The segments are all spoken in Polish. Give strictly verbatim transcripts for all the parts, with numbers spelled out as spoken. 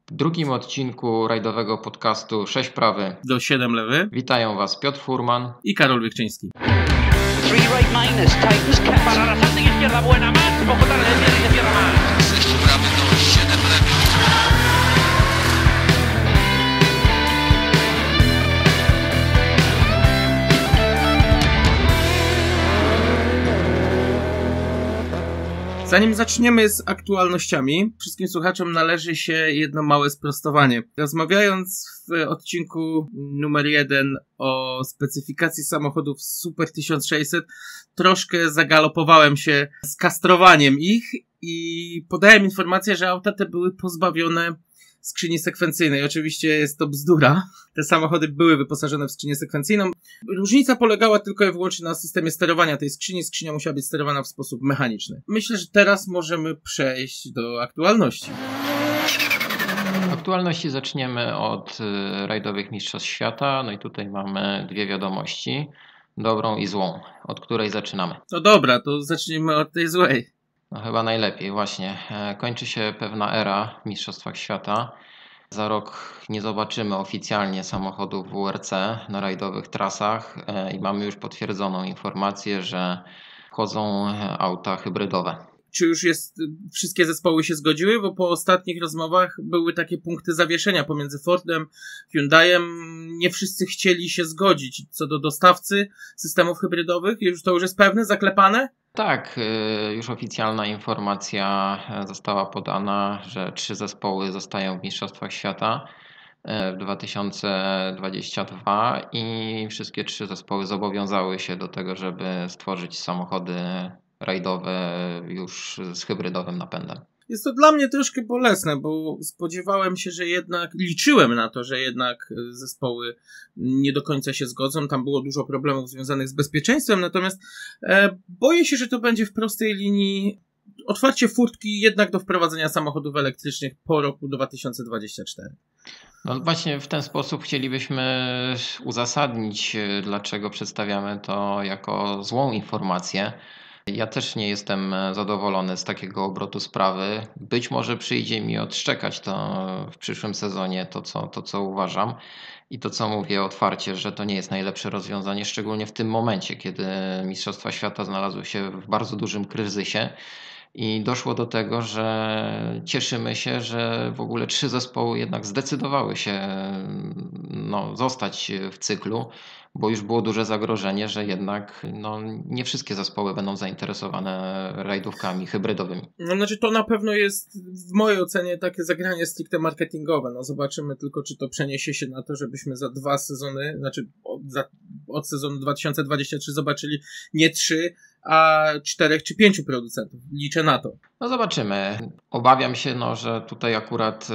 W drugim odcinku rajdowego podcastu sześć prawy do siedem lewy witają Was Piotr Furman i Karol Wiechczyński. Zanim zaczniemy z aktualnościami, wszystkim słuchaczom należy się jedno małe sprostowanie. Rozmawiając w odcinku numer jeden o specyfikacji samochodów Super tysiąc sześćset, troszkę zagalopowałem się z kastrowaniem ich i podałem informację, że auta te były pozbawione skrzyni sekwencyjnej. Oczywiście jest to bzdura. Te samochody były wyposażone w skrzynię sekwencyjną. Różnica polegała tylko i wyłącznie na systemie sterowania tej skrzyni. Skrzynia musiała być sterowana w sposób mechaniczny. Myślę, że teraz możemy przejść do aktualności. Aktualności zaczniemy od y, rajdowych mistrzostw świata. No i tutaj mamy dwie wiadomości. Dobrą i złą. Od której zaczynamy? No dobra, to zacznijmy od tej złej. No chyba najlepiej, właśnie. Kończy się pewna era w mistrzostwach świata. Za rok nie zobaczymy oficjalnie samochodów W R C na rajdowych trasach i mamy już potwierdzoną informację, że wchodzą auta hybrydowe. Czy już jest, wszystkie zespoły się zgodziły? Bo po ostatnich rozmowach były takie punkty zawieszenia pomiędzy Fordem, Hyundaiem. Nie wszyscy chcieli się zgodzić co do dostawcy systemów hybrydowych. Już to już jest pewne, zaklepane? Tak, już oficjalna informacja została podana, że trzy zespoły zostają w mistrzostwach świata w dwa tysiące dwudziestym drugim i wszystkie trzy zespoły zobowiązały się do tego, żeby stworzyć samochody rajdowe już z hybrydowym napędem. Jest to dla mnie troszkę bolesne, bo spodziewałem się, że jednak, liczyłem na to, że jednak zespoły nie do końca się zgodzą. Tam było dużo problemów związanych z bezpieczeństwem, natomiast e, boję się, że to będzie w prostej linii otwarcie furtki jednak do wprowadzenia samochodów elektrycznych po roku dwa tysiące dwudziestym czwartym. No właśnie w ten sposób chcielibyśmy uzasadnić, dlaczego przedstawiamy to jako złą informację. Ja też nie jestem zadowolony z takiego obrotu sprawy. Być może przyjdzie mi odszczekać to w przyszłym sezonie, to co, to co uważam i to co mówię otwarcie, że to nie jest najlepsze rozwiązanie, szczególnie w tym momencie, kiedy Mistrzostwa Świata znalazły się w bardzo dużym kryzysie. I doszło do tego, że cieszymy się, że w ogóle trzy zespoły jednak zdecydowały się no, zostać w cyklu, bo już było duże zagrożenie, że jednak no, nie wszystkie zespoły będą zainteresowane rajdówkami hybrydowymi. No, znaczy to na pewno jest w mojej ocenie takie zagranie stricte marketingowe. No, zobaczymy tylko, czy to przeniesie się na to, żebyśmy za dwa sezony, znaczy od, za, od sezonu dwa tysiące dwudziestego trzeciego zobaczyli nie trzy, a czterech czy pięciu producentów. Liczę na to. No zobaczymy. Obawiam się, no, że tutaj akurat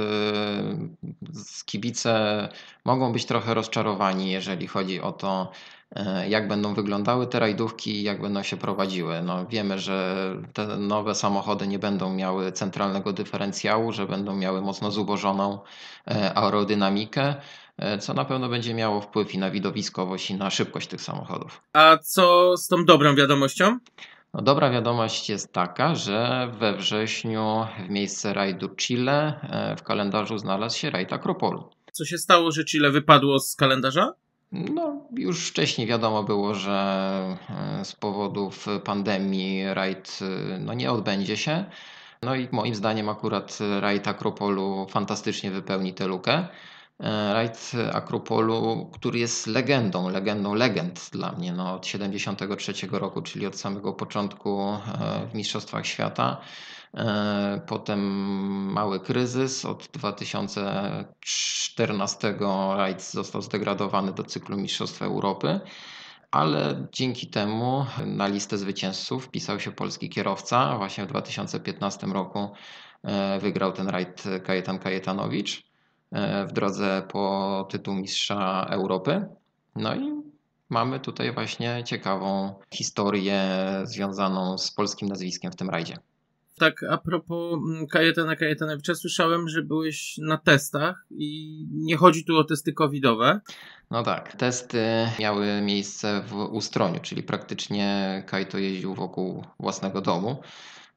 yy, kibice mogą być trochę rozczarowani, jeżeli chodzi o to, yy, jak będą wyglądały te rajdówki i jak będą się prowadziły. No, wiemy, że te nowe samochody nie będą miały centralnego dyferencjału, że będą miały mocno zubożoną yy, aerodynamikę, co na pewno będzie miało wpływ i na widowiskowość, i na szybkość tych samochodów. A co z tą dobrą wiadomością? No, dobra wiadomość jest taka, że we wrześniu w miejsce rajdu Chile w kalendarzu znalazł się rajd Akropolu. Co się stało, że Chile wypadło z kalendarza? No, już wcześniej wiadomo było, że z powodów pandemii rajd no, nie odbędzie się. No i moim zdaniem akurat rajd Akropolu fantastycznie wypełni tę lukę. Rajd Akropolu, który jest legendą, legendą legend dla mnie, no, od siedemdziesiątego trzeciego roku, czyli od samego początku w Mistrzostwach Świata. Potem mały kryzys, od dwa tysiące czternastego rajd został zdegradowany do cyklu Mistrzostw Europy, ale dzięki temu na listę zwycięzców wpisał się polski kierowca. Właśnie w dwa tysiące piętnastym roku wygrał ten rajd Kajetan Kajetanowicz w drodze po tytuł mistrza Europy. No i mamy tutaj właśnie ciekawą historię związaną z polskim nazwiskiem w tym rajdzie. Tak, a propos Kajetana Kajetanowicza, słyszałem, że byłeś na testach i nie chodzi tu o testy covidowe. No tak, testy miały miejsce w Ustroniu, czyli praktycznie Kajto jeździł wokół własnego domu.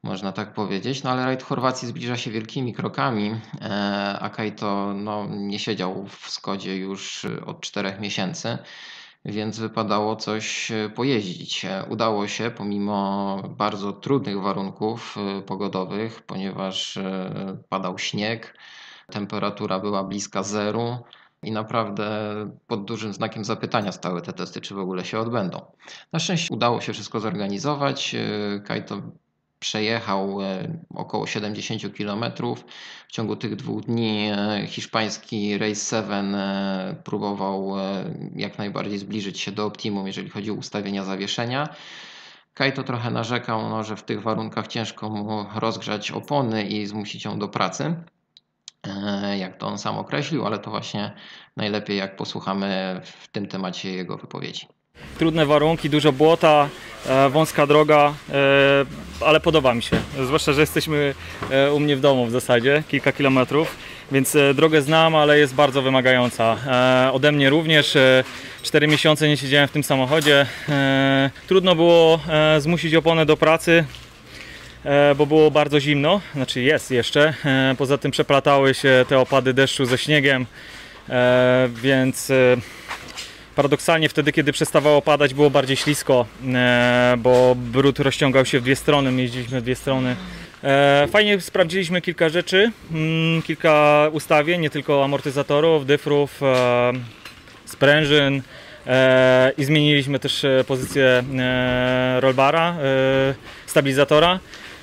można tak powiedzieć. No ale rajd Chorwacji zbliża się wielkimi krokami, a Kaito no, nie siedział w Skodzie już od czterech miesięcy, więc wypadało coś pojeździć. Udało się pomimo bardzo trudnych warunków pogodowych, ponieważ padał śnieg, temperatura była bliska zeru i naprawdę pod dużym znakiem zapytania stały te testy, czy w ogóle się odbędą. Na szczęście udało się wszystko zorganizować. Kaito przejechał około siedemdziesiąt kilometrów. W ciągu tych dwóch dni hiszpański Race siedem próbował jak najbardziej zbliżyć się do optimum, jeżeli chodzi o ustawienia zawieszenia. Kaito trochę narzekał, no, że w tych warunkach ciężko mu rozgrzać opony i zmusić ją do pracy, jak to on sam określił, ale to właśnie najlepiej jak posłuchamy w tym temacie jego wypowiedzi. Trudne warunki, dużo błota, e, wąska droga, e, ale podoba mi się. Zwłaszcza, że jesteśmy e, u mnie w domu w zasadzie, kilka kilometrów, więc e, drogę znam, ale jest bardzo wymagająca. E, ode mnie również, e, cztery miesiące nie siedziałem w tym samochodzie. E, trudno było e, zmusić oponę do pracy, e, bo było bardzo zimno, znaczy jest jeszcze. E, poza tym przeplatały się te opady deszczu ze śniegiem, e, więc... E, Paradoksalnie wtedy, kiedy przestawało padać, było bardziej ślisko, bo brud rozciągał się w dwie strony, jeździliśmy w dwie strony. Fajnie sprawdziliśmy kilka rzeczy, kilka ustawień, nie tylko amortyzatorów, dyfrów, sprężyn i zmieniliśmy też pozycję rollbara, stabilizatora.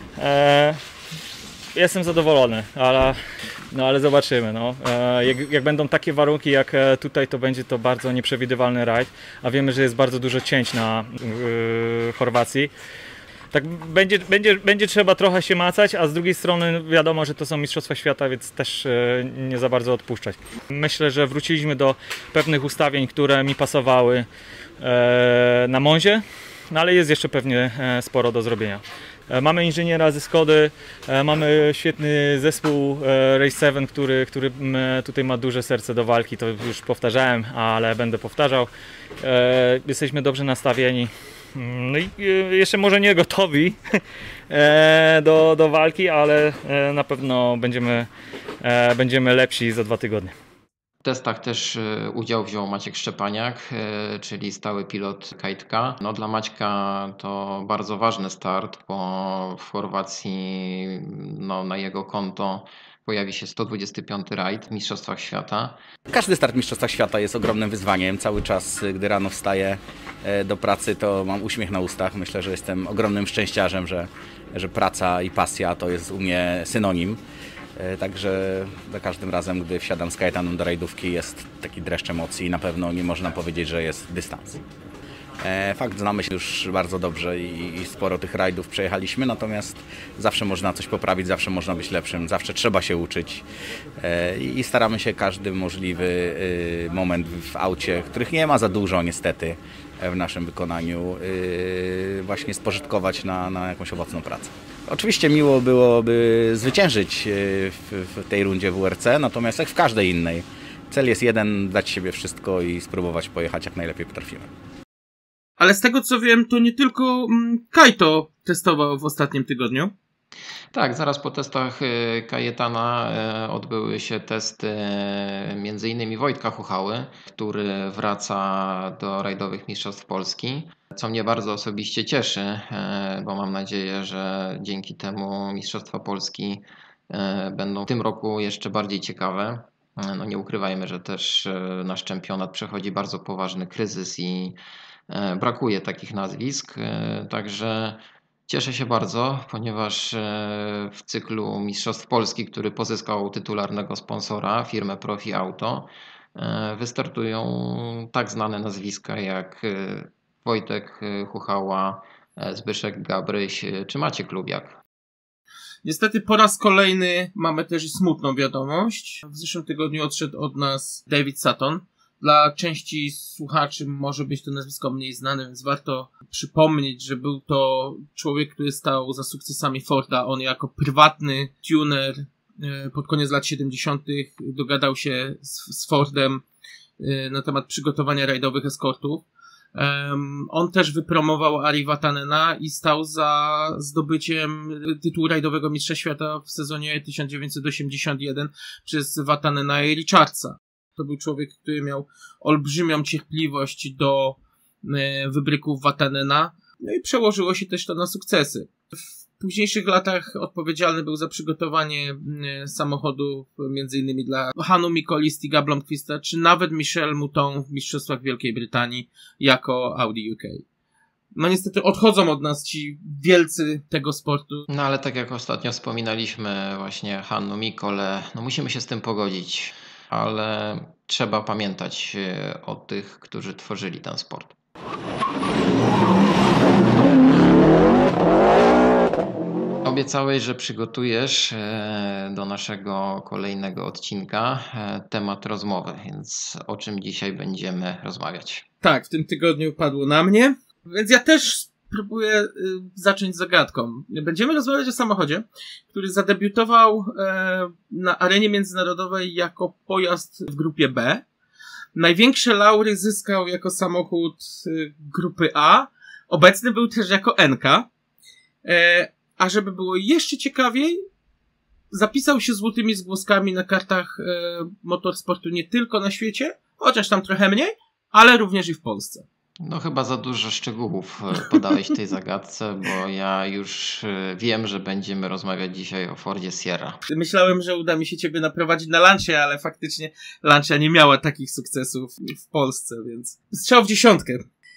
Jestem zadowolony, ale, no, ale zobaczymy. No. Jak, jak będą takie warunki jak tutaj, to będzie to bardzo nieprzewidywalny rajd, a wiemy, że jest bardzo dużo cięć na yy, Chorwacji. Tak będzie, będzie, będzie trzeba trochę się macać, a z drugiej strony wiadomo, że to są Mistrzostwa Świata, więc też yy, nie za bardzo odpuszczać. Myślę, że wróciliśmy do pewnych ustawień, które mi pasowały yy, na Monzie, no, ale jest jeszcze pewnie yy, sporo do zrobienia. Mamy inżyniera ze Skody, mamy świetny zespół Race siedem, który, który tutaj ma duże serce do walki, to już powtarzałem, ale będę powtarzał. Jesteśmy dobrze nastawieni, no i jeszcze może nie gotowi do, do walki, ale na pewno będziemy, będziemy lepsi za dwa tygodnie. W testach też udział wziął Maciek Szczepaniak, czyli stały pilot Kajtka. No, dla Maćka to bardzo ważny start, bo w Chorwacji no, na jego konto pojawi się sto dwudziesty piąty rajd w Mistrzostwach Świata. Każdy start w Mistrzostwach Świata jest ogromnym wyzwaniem. Cały czas, gdy rano wstaję do pracy, to mam uśmiech na ustach. Myślę, że jestem ogromnym szczęściarzem, że, że praca i pasja to jest u mnie synonim. Także za każdym razem, gdy wsiadam z Kajetanem do rajdówki, jest taki dreszcz emocji i na pewno nie można powiedzieć, że jest dystans. Fakt, znamy się już bardzo dobrze i, i sporo tych rajdów przejechaliśmy, natomiast zawsze można coś poprawić, zawsze można być lepszym, zawsze trzeba się uczyć i staramy się każdy możliwy moment w aucie, których nie ma za dużo niestety w naszym wykonaniu, właśnie spożytkować na, na jakąś owocną pracę. Oczywiście miło byłoby zwyciężyć w, w tej rundzie W R C, natomiast jak w każdej innej, cel jest jeden, dać siebie wszystko i spróbować pojechać jak najlepiej potrafimy. Ale z tego co wiem, to nie tylko Kaito testował w ostatnim tygodniu. Tak, zaraz po testach Kajetana odbyły się testy między innymi Wojtka Chuchały, który wraca do rajdowych mistrzostw Polski, co mnie bardzo osobiście cieszy, bo mam nadzieję, że dzięki temu mistrzostwa Polski będą w tym roku jeszcze bardziej ciekawe. No nie ukrywajmy, że też nasz czempionat przechodzi bardzo poważny kryzys i brakuje takich nazwisk, także cieszę się bardzo, ponieważ w cyklu Mistrzostw Polski, który pozyskał tytularnego sponsora, firmę Profi Auto, wystartują tak znane nazwiska jak Wojtek Chuchała, Zbyszek Gabryś czy Maciek Lubiak. Niestety po raz kolejny mamy też smutną wiadomość. W zeszłym tygodniu odszedł od nas David Sutton. Dla części słuchaczy może być to nazwisko mniej znane, więc warto przypomnieć, że był to człowiek, który stał za sukcesami Forda. On jako prywatny tuner pod koniec lat siedemdziesiątych dogadał się z, z Fordem na temat przygotowania rajdowych eskortów. Um, on też wypromował Ari Vatanena i stał za zdobyciem tytułu rajdowego mistrza świata w sezonie tysiąc dziewięćset osiemdziesiąt jeden przez Vatanena i Richardsa. To był człowiek, który miał olbrzymią cierpliwość do e, wybryków Vatanena, no i przełożyło się też to na sukcesy. W późniejszych latach odpowiedzialny był za przygotowanie e, samochodów między innymi dla Hannu Mikoli, Stiga Blomqvista, czy nawet Michel Mouton w Mistrzostwach Wielkiej Brytanii jako Audi U K. No niestety odchodzą od nas ci wielcy tego sportu. No ale tak jak ostatnio wspominaliśmy właśnie Hannu Mikole, no musimy się z tym pogodzić, ale trzeba pamiętać o tych, którzy tworzyli ten sport. Obiecałeś, że przygotujesz do naszego kolejnego odcinka temat rozmowy, więc o czym dzisiaj będziemy rozmawiać? Tak, w tym tygodniu padło na mnie, więc ja też spróbuję zacząć zagadką. Będziemy rozmawiać o samochodzie, który zadebiutował na arenie międzynarodowej jako pojazd w grupie B. Największe laury zyskał jako samochód grupy A. Obecny był też jako N K. A żeby było jeszcze ciekawiej, zapisał się złotymi zgłoskami na kartach e, motorsportu nie tylko na świecie, chociaż tam trochę mniej, ale również i w Polsce. No chyba za dużo szczegółów podałeś tej zagadce, bo ja już wiem, że będziemy rozmawiać dzisiaj o Fordzie Sierra. Myślałem, że uda mi się ciebie naprowadzić na Lancia, ale faktycznie Lancia nie miała takich sukcesów w Polsce, więc strzał w dziesiątkę.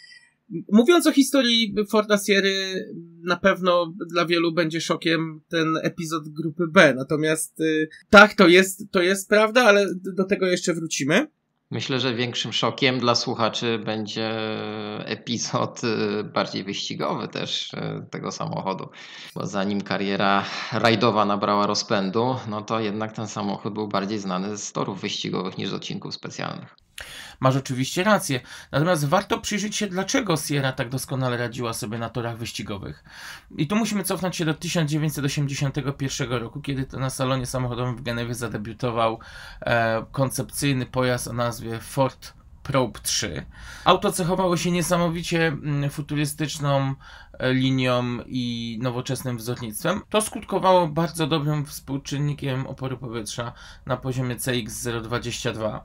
Mówiąc o historii Forda Sierry, na pewno dla wielu będzie szokiem ten epizod grupy B. Natomiast y, tak, to jest, to jest prawda, ale do tego jeszcze wrócimy. Myślę, że większym szokiem dla słuchaczy będzie epizod bardziej wyścigowy też tego samochodu. Bo zanim kariera rajdowa nabrała rozpędu, no to jednak ten samochód był bardziej znany z torów wyścigowych niż z odcinków specjalnych. Masz oczywiście rację. Natomiast warto przyjrzeć się, dlaczego Sierra tak doskonale radziła sobie na torach wyścigowych. I tu musimy cofnąć się do tysiąc dziewięćset osiemdziesiątego pierwszego roku, kiedy to na salonie samochodowym w Genewie zadebiutował e, koncepcyjny pojazd o nazwie Ford Probe trzy. Auto cechowało się niesamowicie futurystyczną linią i nowoczesnym wzornictwem. To skutkowało bardzo dobrym współczynnikiem oporu powietrza na poziomie C X zero przecinek dwadzieścia dwa.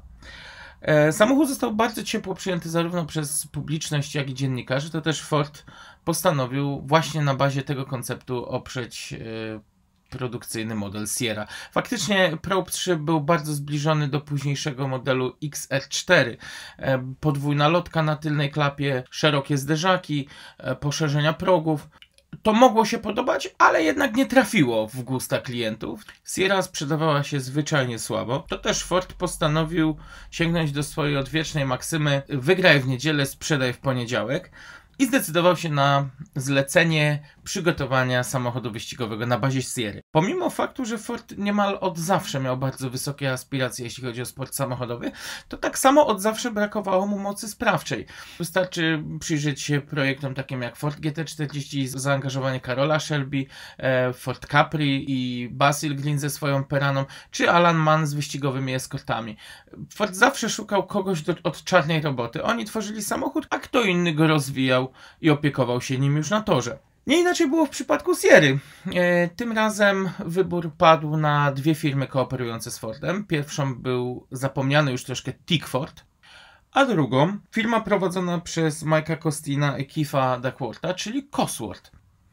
Samochód został bardzo ciepło przyjęty zarówno przez publiczność, jak i dziennikarzy. To też Ford postanowił właśnie na bazie tego konceptu oprzeć produkcyjny model Sierra. Faktycznie Probe trzy był bardzo zbliżony do późniejszego modelu X R cztery. Podwójna lotka na tylnej klapie, szerokie zderzaki, poszerzenia progów. To mogło się podobać, ale jednak nie trafiło w gusta klientów. Sierra sprzedawała się zwyczajnie słabo. To też Ford postanowił sięgnąć do swojej odwiecznej maksymy: wygraj w niedzielę, sprzedaj w poniedziałek. I zdecydował się na zlecenie przygotowania samochodu wyścigowego na bazie Sierry. Pomimo faktu, że Ford niemal od zawsze miał bardzo wysokie aspiracje, jeśli chodzi o sport samochodowy, to tak samo od zawsze brakowało mu mocy sprawczej. Wystarczy przyjrzeć się projektom takim jak Ford G T czterdzieści, zaangażowanie Karola Shelby, Ford Capri i Basil Green ze swoją Peraną, czy Alan Mann z wyścigowymi eskortami. Ford zawsze szukał kogoś do, od czarnej roboty. Oni tworzyli samochód, a kto inny go rozwijał i opiekował się nim już na torze. Nie inaczej było w przypadku Sierry. E, tym razem wybór padł na dwie firmy kooperujące z Fordem. Pierwszą był zapomniany już troszkę Tickford, a drugą firma prowadzona przez Mike'a Costina i Keitha Duckwortha, czyli Cosworth.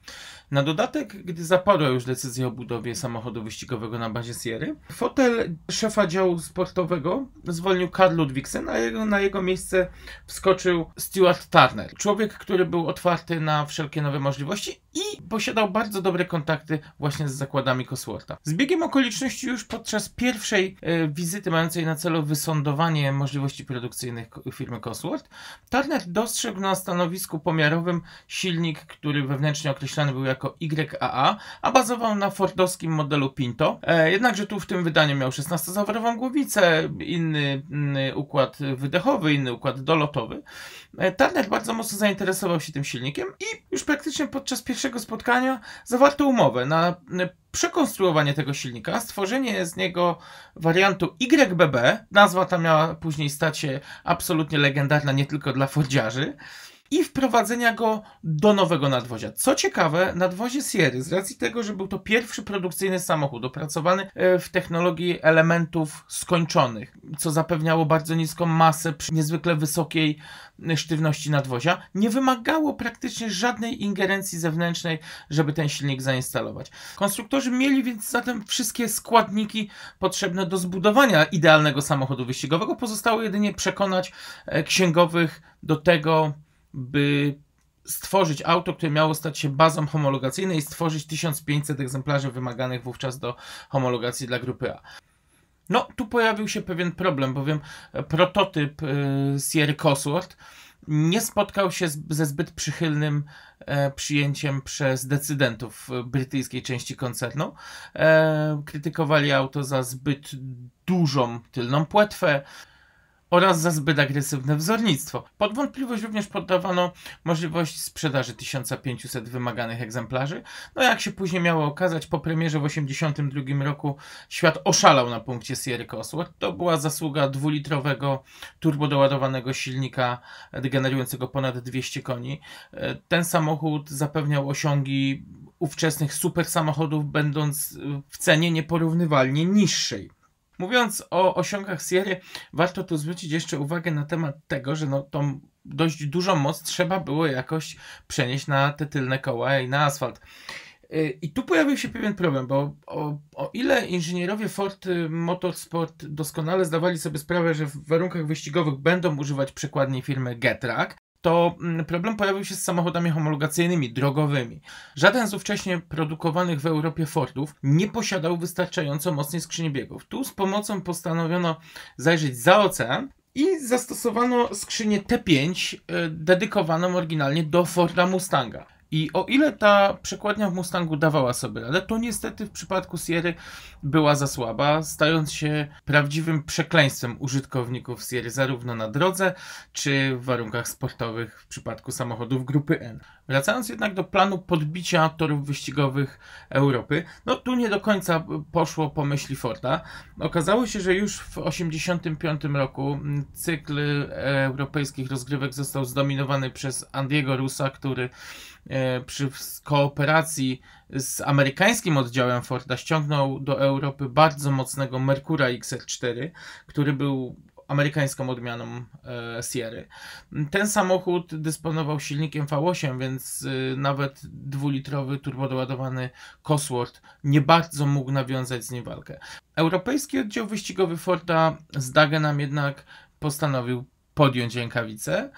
Na dodatek, gdy zapadła już decyzja o budowie samochodu wyścigowego na bazie Sierry, fotel szefa działu sportowego zwolnił Carl Ludwigsen, a jego, na jego miejsce wskoczył Stuart Turner. Człowiek, który był otwarty na wszelkie nowe możliwości i posiadał bardzo dobre kontakty właśnie z zakładami Coswortha. Z biegiem okoliczności już podczas pierwszej e, wizyty mającej na celu wysądowanie możliwości produkcyjnych firmy Cosworth, Turner dostrzegł na stanowisku pomiarowym silnik, który wewnętrznie określany był jako Y A A, a bazował na fordowskim modelu Pinto. E, jednakże tu w tym wydaniu miał szesnastozawrową głowicę, inny, inny układ wydechowy, inny układ dolotowy. E, Turner bardzo mocno zainteresował się tym silnikiem i już praktycznie podczas pierwszego spotkania zawarto umowę na przekonstruowanie tego silnika, stworzenie z niego wariantu Y B B. Nazwa ta miała później stać się absolutnie legendarna nie tylko dla fordziarzy. i wprowadzenia go do nowego nadwozia. Co ciekawe, nadwozie Sierry, z racji tego, że był to pierwszy produkcyjny samochód opracowany w technologii elementów skończonych, co zapewniało bardzo niską masę przy niezwykle wysokiej sztywności nadwozia, nie wymagało praktycznie żadnej ingerencji zewnętrznej, żeby ten silnik zainstalować. Konstruktorzy mieli więc zatem wszystkie składniki potrzebne do zbudowania idealnego samochodu wyścigowego. Pozostało jedynie przekonać księgowych do tego, by stworzyć auto, które miało stać się bazą homologacyjnej i stworzyć tysiąc pięćset egzemplarzy wymaganych wówczas do homologacji dla grupy A. No, tu pojawił się pewien problem, bowiem prototyp y, Sierry Cosworth nie spotkał się z, ze zbyt przychylnym e, przyjęciem przez decydentów brytyjskiej części koncernu. E, krytykowali auto za zbyt dużą tylną płetwę oraz za zbyt agresywne wzornictwo. Pod wątpliwość również poddawano możliwość sprzedaży tysiąc pięćset wymaganych egzemplarzy. No jak się później miało okazać, po premierze w osiemdziesiątym drugim roku świat oszalał na punkcie Sierry Cosworth. To była zasługa dwulitrowego turbodoładowanego silnika generującego ponad dwieście koni. Ten samochód zapewniał osiągi ówczesnych super samochodów, będąc w cenie nieporównywalnie niższej. Mówiąc o osiągach Sierry, warto tu zwrócić jeszcze uwagę na temat tego, że no, tą dość dużą moc trzeba było jakoś przenieść na te tylne koła i na asfalt. I tu pojawił się pewien problem, bo o, o ile inżynierowie Ford Motorsport doskonale zdawali sobie sprawę, że w warunkach wyścigowych będą używać przekładni firmy Getrack, to problem pojawił się z samochodami homologacyjnymi, drogowymi. Żaden z ówcześnie produkowanych w Europie Fordów nie posiadał wystarczająco mocnej skrzyni biegów. Tu z pomocą postanowiono zajrzeć za ocean i zastosowano skrzynię T pięć dedykowaną oryginalnie do Forda Mustanga. I o ile ta przekładnia w Mustangu dawała sobie radę, to niestety w przypadku Sierry była za słaba, stając się prawdziwym przekleństwem użytkowników Sierry zarówno na drodze, czy w warunkach sportowych w przypadku samochodów grupy N. Wracając jednak do planu podbicia torów wyścigowych Europy, no tu nie do końca poszło po myśli Forda. Okazało się, że już w tysiąc dziewięćset osiemdziesiątym piątym roku cykl europejskich rozgrywek został zdominowany przez Andiego Russa, który przy kooperacji z amerykańskim oddziałem Forda ściągnął do Europy bardzo mocnego Mercura X R cztery, który był amerykańską odmianą e, Sierry. Ten samochód dysponował silnikiem V osiem, więc y, nawet dwulitrowy turbodoładowany Cosworth nie bardzo mógł nawiązać z nim walkę. Europejski oddział wyścigowy Forda z Dagenham jednak postanowił podjąć rękawice.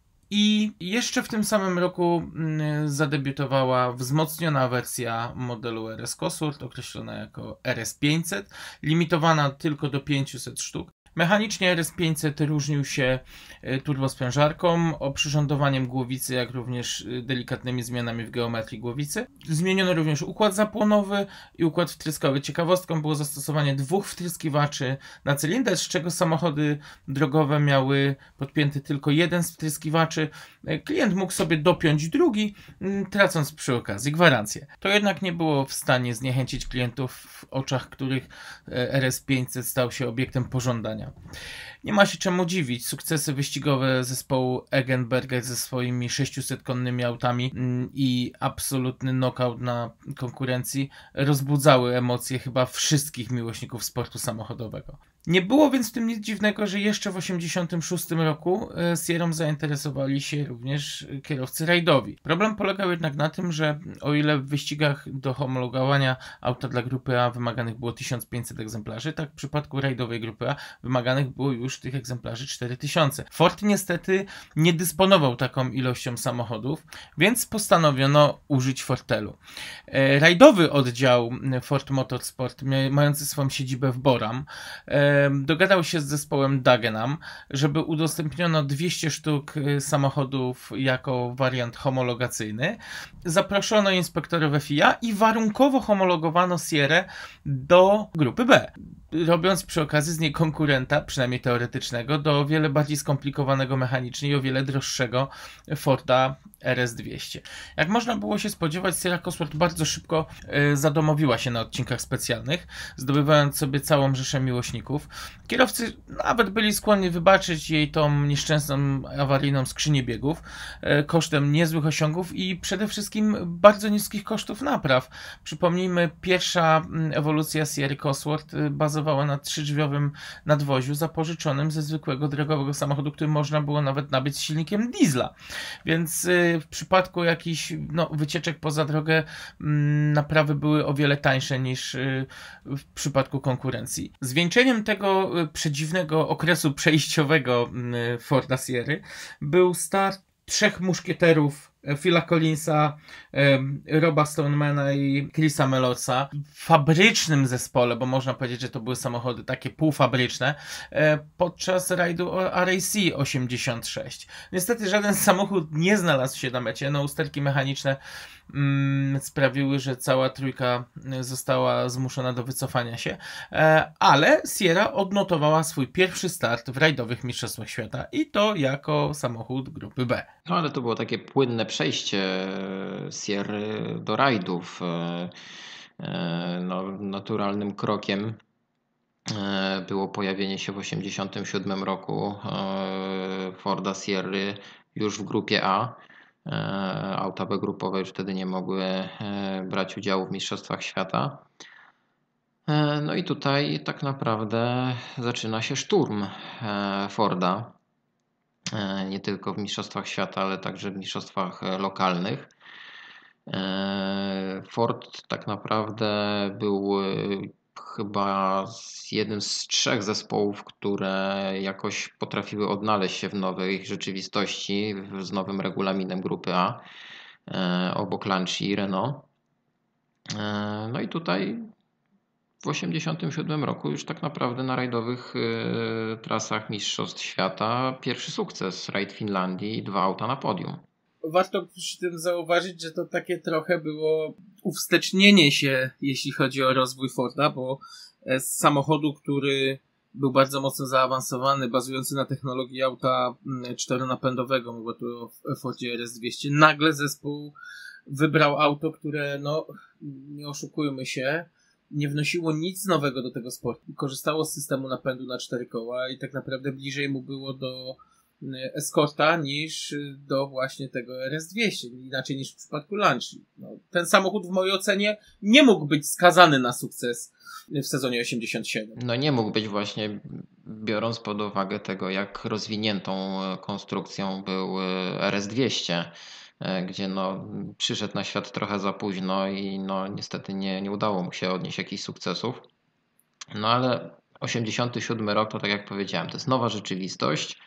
I jeszcze w tym samym roku zadebiutowała wzmocniona wersja modelu R S Cosworth, określona jako R S pięćset, limitowana tylko do pięciuset sztuk. Mechanicznie R S pięćset różnił się turbosprężarką, oprzyrządowaniem głowicy, jak również delikatnymi zmianami w geometrii głowicy. Zmieniono również układ zapłonowy i układ wtryskowy. Ciekawostką było zastosowanie dwóch wtryskiwaczy na cylinder, z czego samochody drogowe miały podpięty tylko jeden z wtryskiwaczy. Klient mógł sobie dopiąć drugi, tracąc przy okazji gwarancję. To jednak nie było w stanie zniechęcić klientów, w oczach których R S pięćset stał się obiektem pożądania. Nie ma się czemu dziwić. Sukcesy wyścigowe zespołu Eggenberger ze swoimi sześciusetkonnymi autami i absolutny knockout na konkurencji rozbudzały emocje chyba wszystkich miłośników sportu samochodowego. Nie było więc w tym nic dziwnego, że jeszcze w tysiąc dziewięćset osiemdziesiątym szóstym roku Sierrą zainteresowali się również kierowcy rajdowi. Problem polegał jednak na tym, że o ile w wyścigach do homologowania auta dla grupy A wymaganych było tysiąc pięćset egzemplarzy, tak w przypadku rajdowej grupy A wymaganych było już tych egzemplarzy cztery tysiące. Ford niestety nie dysponował taką ilością samochodów, więc postanowiono użyć Fortelu. Rajdowy oddział Ford Motorsport, mający swoją siedzibę w Boram, dogadał się z zespołem Dagenham, żeby udostępniono dwieście sztuk samochodów jako wariant homologacyjny. Zaproszono inspektorów F I A i warunkowo homologowano Sierrę do grupy B. robiąc przy okazji z niej konkurenta, przynajmniej teoretycznego, do o wiele bardziej skomplikowanego mechanicznie i o wiele droższego Forda R S dwieście. Jak można było się spodziewać, Sierra Cosworth bardzo szybko y, zadomowiła się na odcinkach specjalnych, zdobywając sobie całą rzeszę miłośników. Kierowcy nawet byli skłonni wybaczyć jej tą nieszczęsną awaryjną skrzynię biegów y, kosztem niezłych osiągów i przede wszystkim bardzo niskich kosztów napraw. Przypomnijmy, pierwsza ewolucja Sierra Cosworth y, bazowała na trzydrzwiowym nadwoziu zapożyczonym ze zwykłego drogowego samochodu, który można było nawet nabyć z silnikiem diesla. Więc y, w przypadku jakichś no, wycieczek poza drogę m, naprawy były o wiele tańsze niż y, w przypadku konkurencji. Zwieńczeniem tego y, przedziwnego okresu przejściowego y, Forda Sierry był start trzech muszkieterów Phila Collinsa, Roba Stonemana i Chrisa Melosa w fabrycznym zespole, bo można powiedzieć, że to były samochody takie półfabryczne, podczas rajdu R A C osiemdziesiąt sześć. Niestety żaden samochód nie znalazł się na mecie. No, usterki mechaniczne mm, sprawiły, że cała trójka została zmuszona do wycofania się, ale Sierra odnotowała swój pierwszy start w rajdowych mistrzostwach świata i to jako samochód grupy B. No ale to było takie płynne przejście Sierry do rajdów. No, naturalnym krokiem było pojawienie się w osiemdziesiątym siódmym roku Forda Sierry już w grupie A. Auta B grupowe już wtedy nie mogły brać udziału w mistrzostwach świata. No i tutaj tak naprawdę zaczyna się szturm Forda. Nie tylko w mistrzostwach świata, ale także w mistrzostwach lokalnych. Ford tak naprawdę był chyba jednym z trzech zespołów, które jakoś potrafiły odnaleźć się w nowej rzeczywistości, z nowym regulaminem grupy A, obok Lancia i Renault. No i tutaj w osiemdziesiątym siódmym roku już tak naprawdę na rajdowych y, trasach mistrzostw świata pierwszy sukces, rajd Finlandii i dwa auta na podium. Warto przy tym zauważyć, że to takie trochę było uwstecznienie się, jeśli chodzi o rozwój Forda, bo z samochodu, który był bardzo mocno zaawansowany, bazujący na technologii auta czteronapędowego, mówię tu o Fordzie R S dwieście, nagle zespół wybrał auto, które, no, nie oszukujmy się, nie wnosiło nic nowego do tego sportu. Korzystało z systemu napędu na cztery koła i tak naprawdę bliżej mu było do Escorta niż do właśnie tego R S dwieście, inaczej niż w przypadku Lancia. No, ten samochód w mojej ocenie nie mógł być skazany na sukces w sezonie osiemdziesiątym siódmym. No nie mógł być właśnie, biorąc pod uwagę tego, jak rozwiniętą konstrukcją był R S dwieście, gdzie no, przyszedł na świat trochę za późno i no, niestety nie, nie udało mu się odnieść jakichś sukcesów. No ale osiemdziesiąty siódmy rok to, tak jak powiedziałem, to jest nowa rzeczywistość,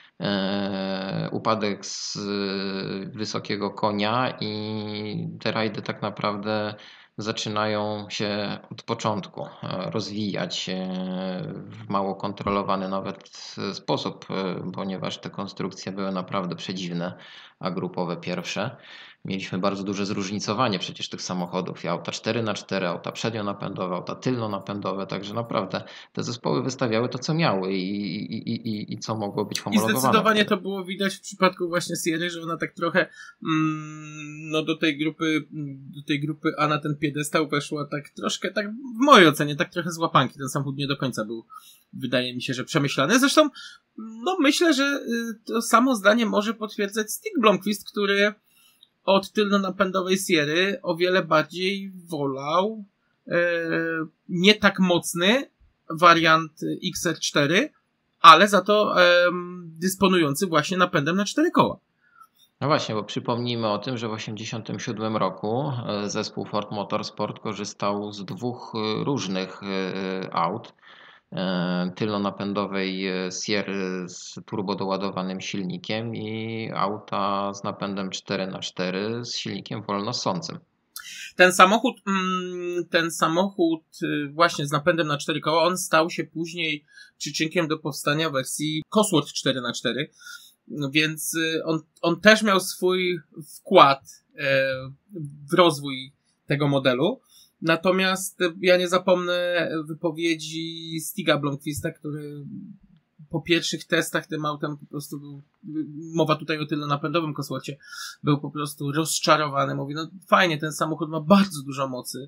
e, upadek z wysokiego konia i te rajdy tak naprawdę zaczynają się od początku rozwijać w mało kontrolowany nawet sposób, ponieważ te konstrukcje były naprawdę przedziwne, a grupowe pierwsze. Mieliśmy bardzo duże zróżnicowanie przecież tych samochodów. I auta cztery na cztery, auta przednionapędowe, auta tylnonapędowe, także naprawdę te zespoły wystawiały to, co miały i, i, i, i co mogło być homologowane. I zdecydowanie to było widać w przypadku właśnie Sierry, że ona tak trochę mm, no do tej grupy do tej grupy A na ten piedestał weszła tak troszkę, tak w mojej ocenie, tak trochę z łapanki. Ten samochód nie do końca był, wydaje mi się, że przemyślany. Zresztą no myślę, że to samo zdanie może potwierdzać Stig Blomqvist, który od tylnonapędowej Sierry o wiele bardziej wolał e, nie tak mocny wariant X R cztery, ale za to e, dysponujący właśnie napędem na cztery koła. No właśnie, bo przypomnijmy o tym, że w osiemdziesiątym siódmym roku zespół Ford Motorsport korzystał z dwóch różnych aut. Tylnonapędowej Sierry z turbodoładowanym silnikiem i auta z napędem cztery na cztery z silnikiem wolnossącym. Ten samochód, ten samochód właśnie z napędem na cztery koła, on stał się później przyczynkiem do powstania wersji Cosworth cztery na cztery, więc on, on też miał swój wkład w rozwój tego modelu. Natomiast ja nie zapomnę wypowiedzi Stiga Blomqvista, który po pierwszych testach tym autem po prostu był, mowa tutaj o tylonapędowym Cosworthie, był po prostu rozczarowany. Mówi, no fajnie, ten samochód ma bardzo dużo mocy.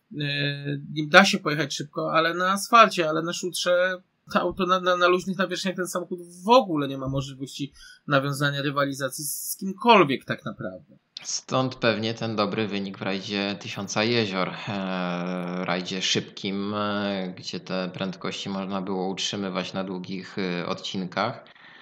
Nim da się pojechać szybko, ale na asfalcie, ale na szutrze to auto na, na, na luźnych nawierzchniach ten samochód w ogóle nie ma możliwości nawiązania rywalizacji z kimkolwiek tak naprawdę. Stąd pewnie ten dobry wynik w rajdzie Tysiąca Jezior, e, rajdzie szybkim, e, gdzie te prędkości można było utrzymywać na długich e, odcinkach.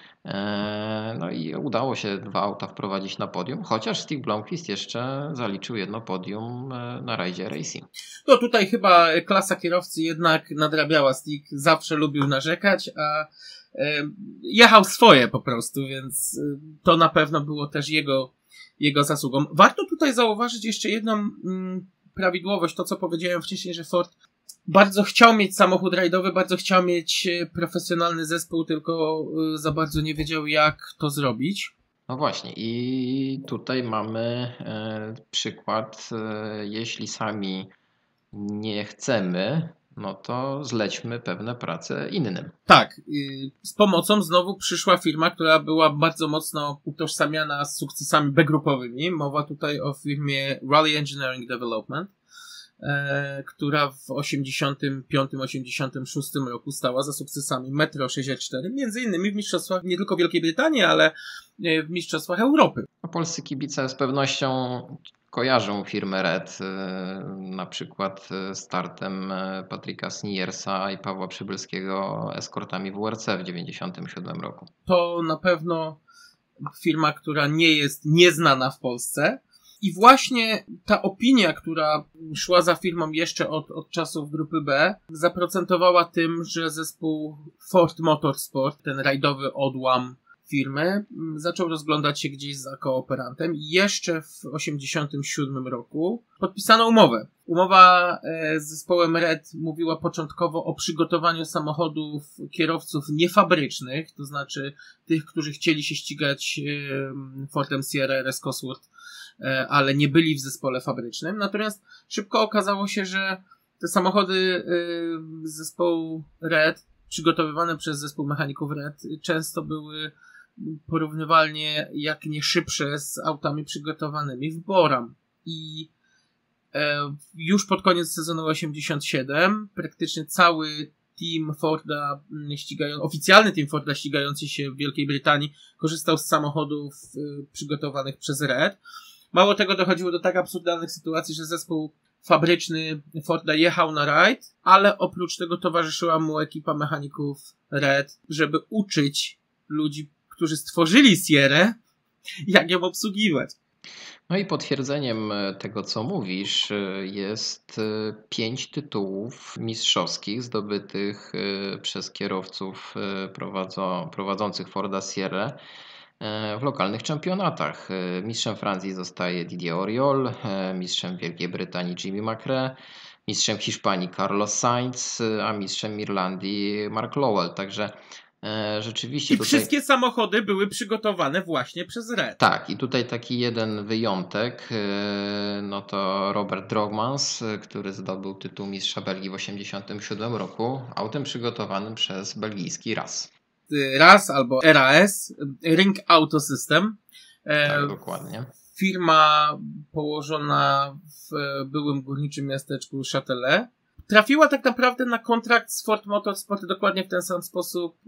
E, no i udało się dwa auta wprowadzić na podium, chociaż Stig Blomqvist jeszcze zaliczył jedno podium e, na rajdzie Racing. No tutaj chyba klasa kierowcy jednak nadrabiała. Stig zawsze lubił narzekać, a e, jechał swoje po prostu, więc e, to na pewno było też jego jego zasługą. Warto tutaj zauważyć jeszcze jedną mm, prawidłowość, to co powiedziałem wcześniej, że Ford bardzo chciał mieć samochód rajdowy, bardzo chciał mieć profesjonalny zespół, tylko y, za bardzo nie wiedział, jak to zrobić. No właśnie, i tutaj mamy e, przykład, e, jeśli sami nie chcemy, no to zlećmy pewne prace innym. Tak, y, z pomocą znowu przyszła firma, która była bardzo mocno utożsamiana z sukcesami B-grupowymi. Mowa tutaj o firmie Raleigh Engineering Development, e, która w osiemdziesiątym piątym osiemdziesiątym szóstym roku stała za sukcesami Metro sześćdziesiąt cztery, między innymi w mistrzostwach nie tylko Wielkiej Brytanii, ale w mistrzostwach Europy. A polscy kibice z pewnością kojarzą firmę Red, na przykład startem Patryka Sniersa i Pawła Przybylskiego eskortami W R C w dziewięćdziesiątym siódmym roku. To na pewno firma, która nie jest nieznana w Polsce. I właśnie ta opinia, która szła za firmą jeszcze od, od czasów grupy B, zaprocentowała tym, że zespół Ford Motorsport, ten rajdowy odłam firmy, zaczął rozglądać się gdzieś za kooperantem i jeszcze w osiemdziesiątym siódmym roku podpisano umowę. Umowa z zespołem Red mówiła początkowo o przygotowaniu samochodów kierowców niefabrycznych, to znaczy tych, którzy chcieli się ścigać Fordem Sierra R S Cosworth, ale nie byli w zespole fabrycznym. Natomiast szybko okazało się, że te samochody z zespołu Red, przygotowywane przez zespół mechaników Red, często były porównywalnie, jak nie szybsze, z autami przygotowanymi w Boram. I e, już pod koniec sezonu osiemdziesiąt siedem praktycznie cały team Forda ścigający, oficjalny team Forda ścigający się w Wielkiej Brytanii korzystał z samochodów e, przygotowanych przez Red. Mało tego, dochodziło do tak absurdalnych sytuacji, że zespół fabryczny Forda jechał na rajd, ale oprócz tego towarzyszyła mu ekipa mechaników Red, żeby uczyć ludzi, którzy stworzyli Sierrę, jak ją obsługiwać. No i potwierdzeniem tego, co mówisz, jest pięć tytułów mistrzowskich zdobytych przez kierowców prowadzo, prowadzących Forda Sierra w lokalnych czempionatach. Mistrzem Francji zostaje Didier Auriol, mistrzem Wielkiej Brytanii Jimmy McRae, mistrzem Hiszpanii Carlos Sainz, a mistrzem Irlandii Mark Lowell. Także rzeczywiście I tutaj... wszystkie samochody były przygotowane właśnie przez Red. Tak, i tutaj taki jeden wyjątek, no to Robert Drogmans, który zdobył tytuł mistrza Belgii w osiemdziesiątym siódmym roku, autem przygotowanym przez belgijski R A S. R A S albo R A S, Ring Auto System. Tak, dokładnie. Firma położona w byłym górniczym miasteczku Châtelet. Trafiła tak naprawdę na kontrakt z Ford Motorsport dokładnie w ten sam sposób,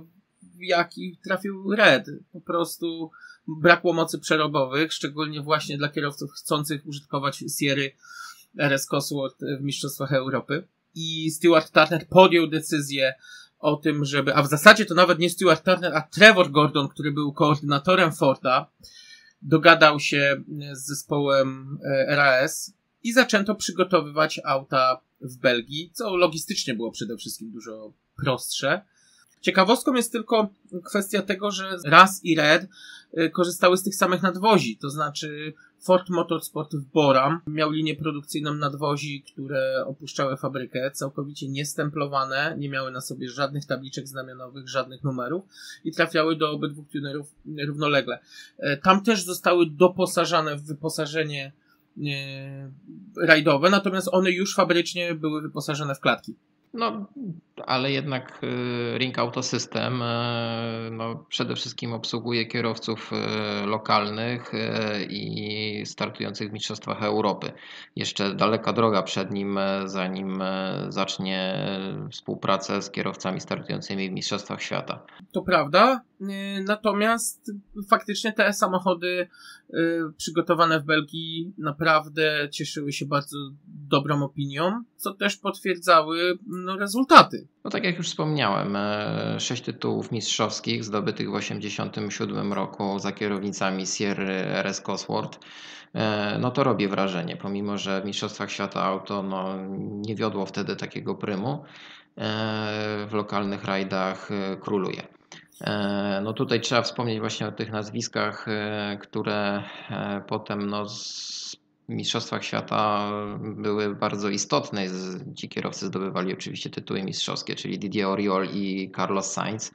w jaki trafił Red. Po prostu brakło mocy przerobowych, szczególnie właśnie dla kierowców chcących użytkować Sierry R S Cosworth w Mistrzostwach Europy. I Stuart Turner podjął decyzję o tym, żeby, a w zasadzie to nawet nie Stuart Turner, a Trevor Gordon, który był koordynatorem Forda, dogadał się z zespołem R A S i zaczęto przygotowywać auta w Belgii, co logistycznie było przede wszystkim dużo prostsze. Ciekawostką jest tylko kwestia tego, że R A S i Red korzystały z tych samych nadwozi, to znaczy Ford Motorsport w Boram miał linię produkcyjną nadwozi, które opuszczały fabrykę, całkowicie niestemplowane, nie miały na sobie żadnych tabliczek znamionowych, żadnych numerów i trafiały do obydwu tunerów równolegle. Tam też zostały doposażane w wyposażenie rajdowe, natomiast one już fabrycznie były wyposażone w klatki. No, ale jednak y, Ring Auto System y, no, przede wszystkim obsługuje kierowców y, lokalnych y, i startujących w Mistrzostwach Europy. Jeszcze daleka droga przed nim, y, zanim y, zacznie y, współpracę z kierowcami startującymi w Mistrzostwach Świata. To prawda, y, natomiast faktycznie te samochody y, przygotowane w Belgii naprawdę cieszyły się bardzo dobrą opinią, co też potwierdzały no, rezultaty. No tak jak już wspomniałem, e, sześć tytułów mistrzowskich zdobytych w osiemdziesiątym siódmym roku za kierownicami Sierry R S Cosworth. E, No to robi wrażenie, pomimo że w Mistrzostwach Świata auto no, nie wiodło wtedy takiego prymu, e, w lokalnych rajdach e, króluje. E, No tutaj trzeba wspomnieć właśnie o tych nazwiskach, e, które e, potem no, z w Mistrzostwach Świata były bardzo istotne. Ci kierowcy zdobywali oczywiście tytuły mistrzowskie, czyli Didier Auriol i Carlos Sainz.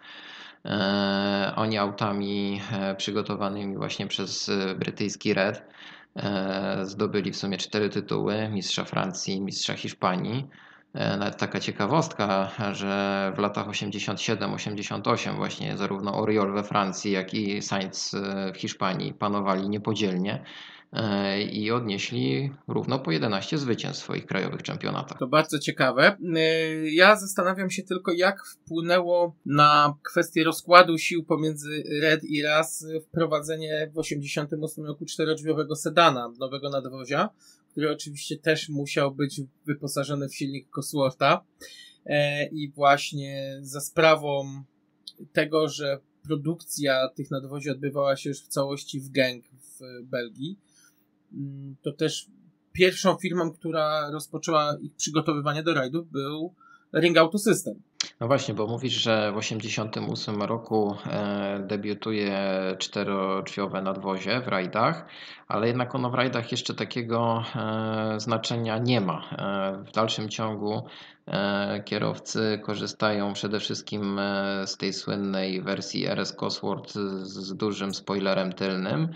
E, Oni autami e, przygotowanymi właśnie przez e, brytyjski Red e, zdobyli w sumie cztery tytuły: mistrza Francji, mistrza Hiszpanii. E, Nawet taka ciekawostka, że w latach osiemdziesiąt siedem osiemdziesiąt osiem właśnie zarówno Auriol we Francji, jak i Sainz e, w Hiszpanii panowali niepodzielnie e, i odnieśli równo po jedenaście zwycięstw w swoich krajowych czempionatach. To bardzo ciekawe. Y, Ja zastanawiam się tylko, jak wpłynęło na kwestię rozkładu sił pomiędzy Red i R A S wprowadzenie w osiemdziesiątym ósmym roku czterodrzwiowego sedana nowego nadwozia, który oczywiście też musiał być wyposażony w silnik Coswortha. E, I właśnie za sprawą tego, że produkcja tych nadwozi odbywała się już w całości w Genk w Belgii, mm, to też pierwszą firmą, która rozpoczęła ich przygotowywanie do rajdów, był Ring Auto System. No właśnie, bo mówisz, że w osiemdziesiątym ósmym roku e, debiutuje czterodrzwiowe nadwozie w rajdach, ale jednak ono w rajdach jeszcze takiego e, znaczenia nie ma. E, w dalszym ciągu e, kierowcy korzystają przede wszystkim e, z tej słynnej wersji R S Cosworth z, z dużym spoilerem tylnym.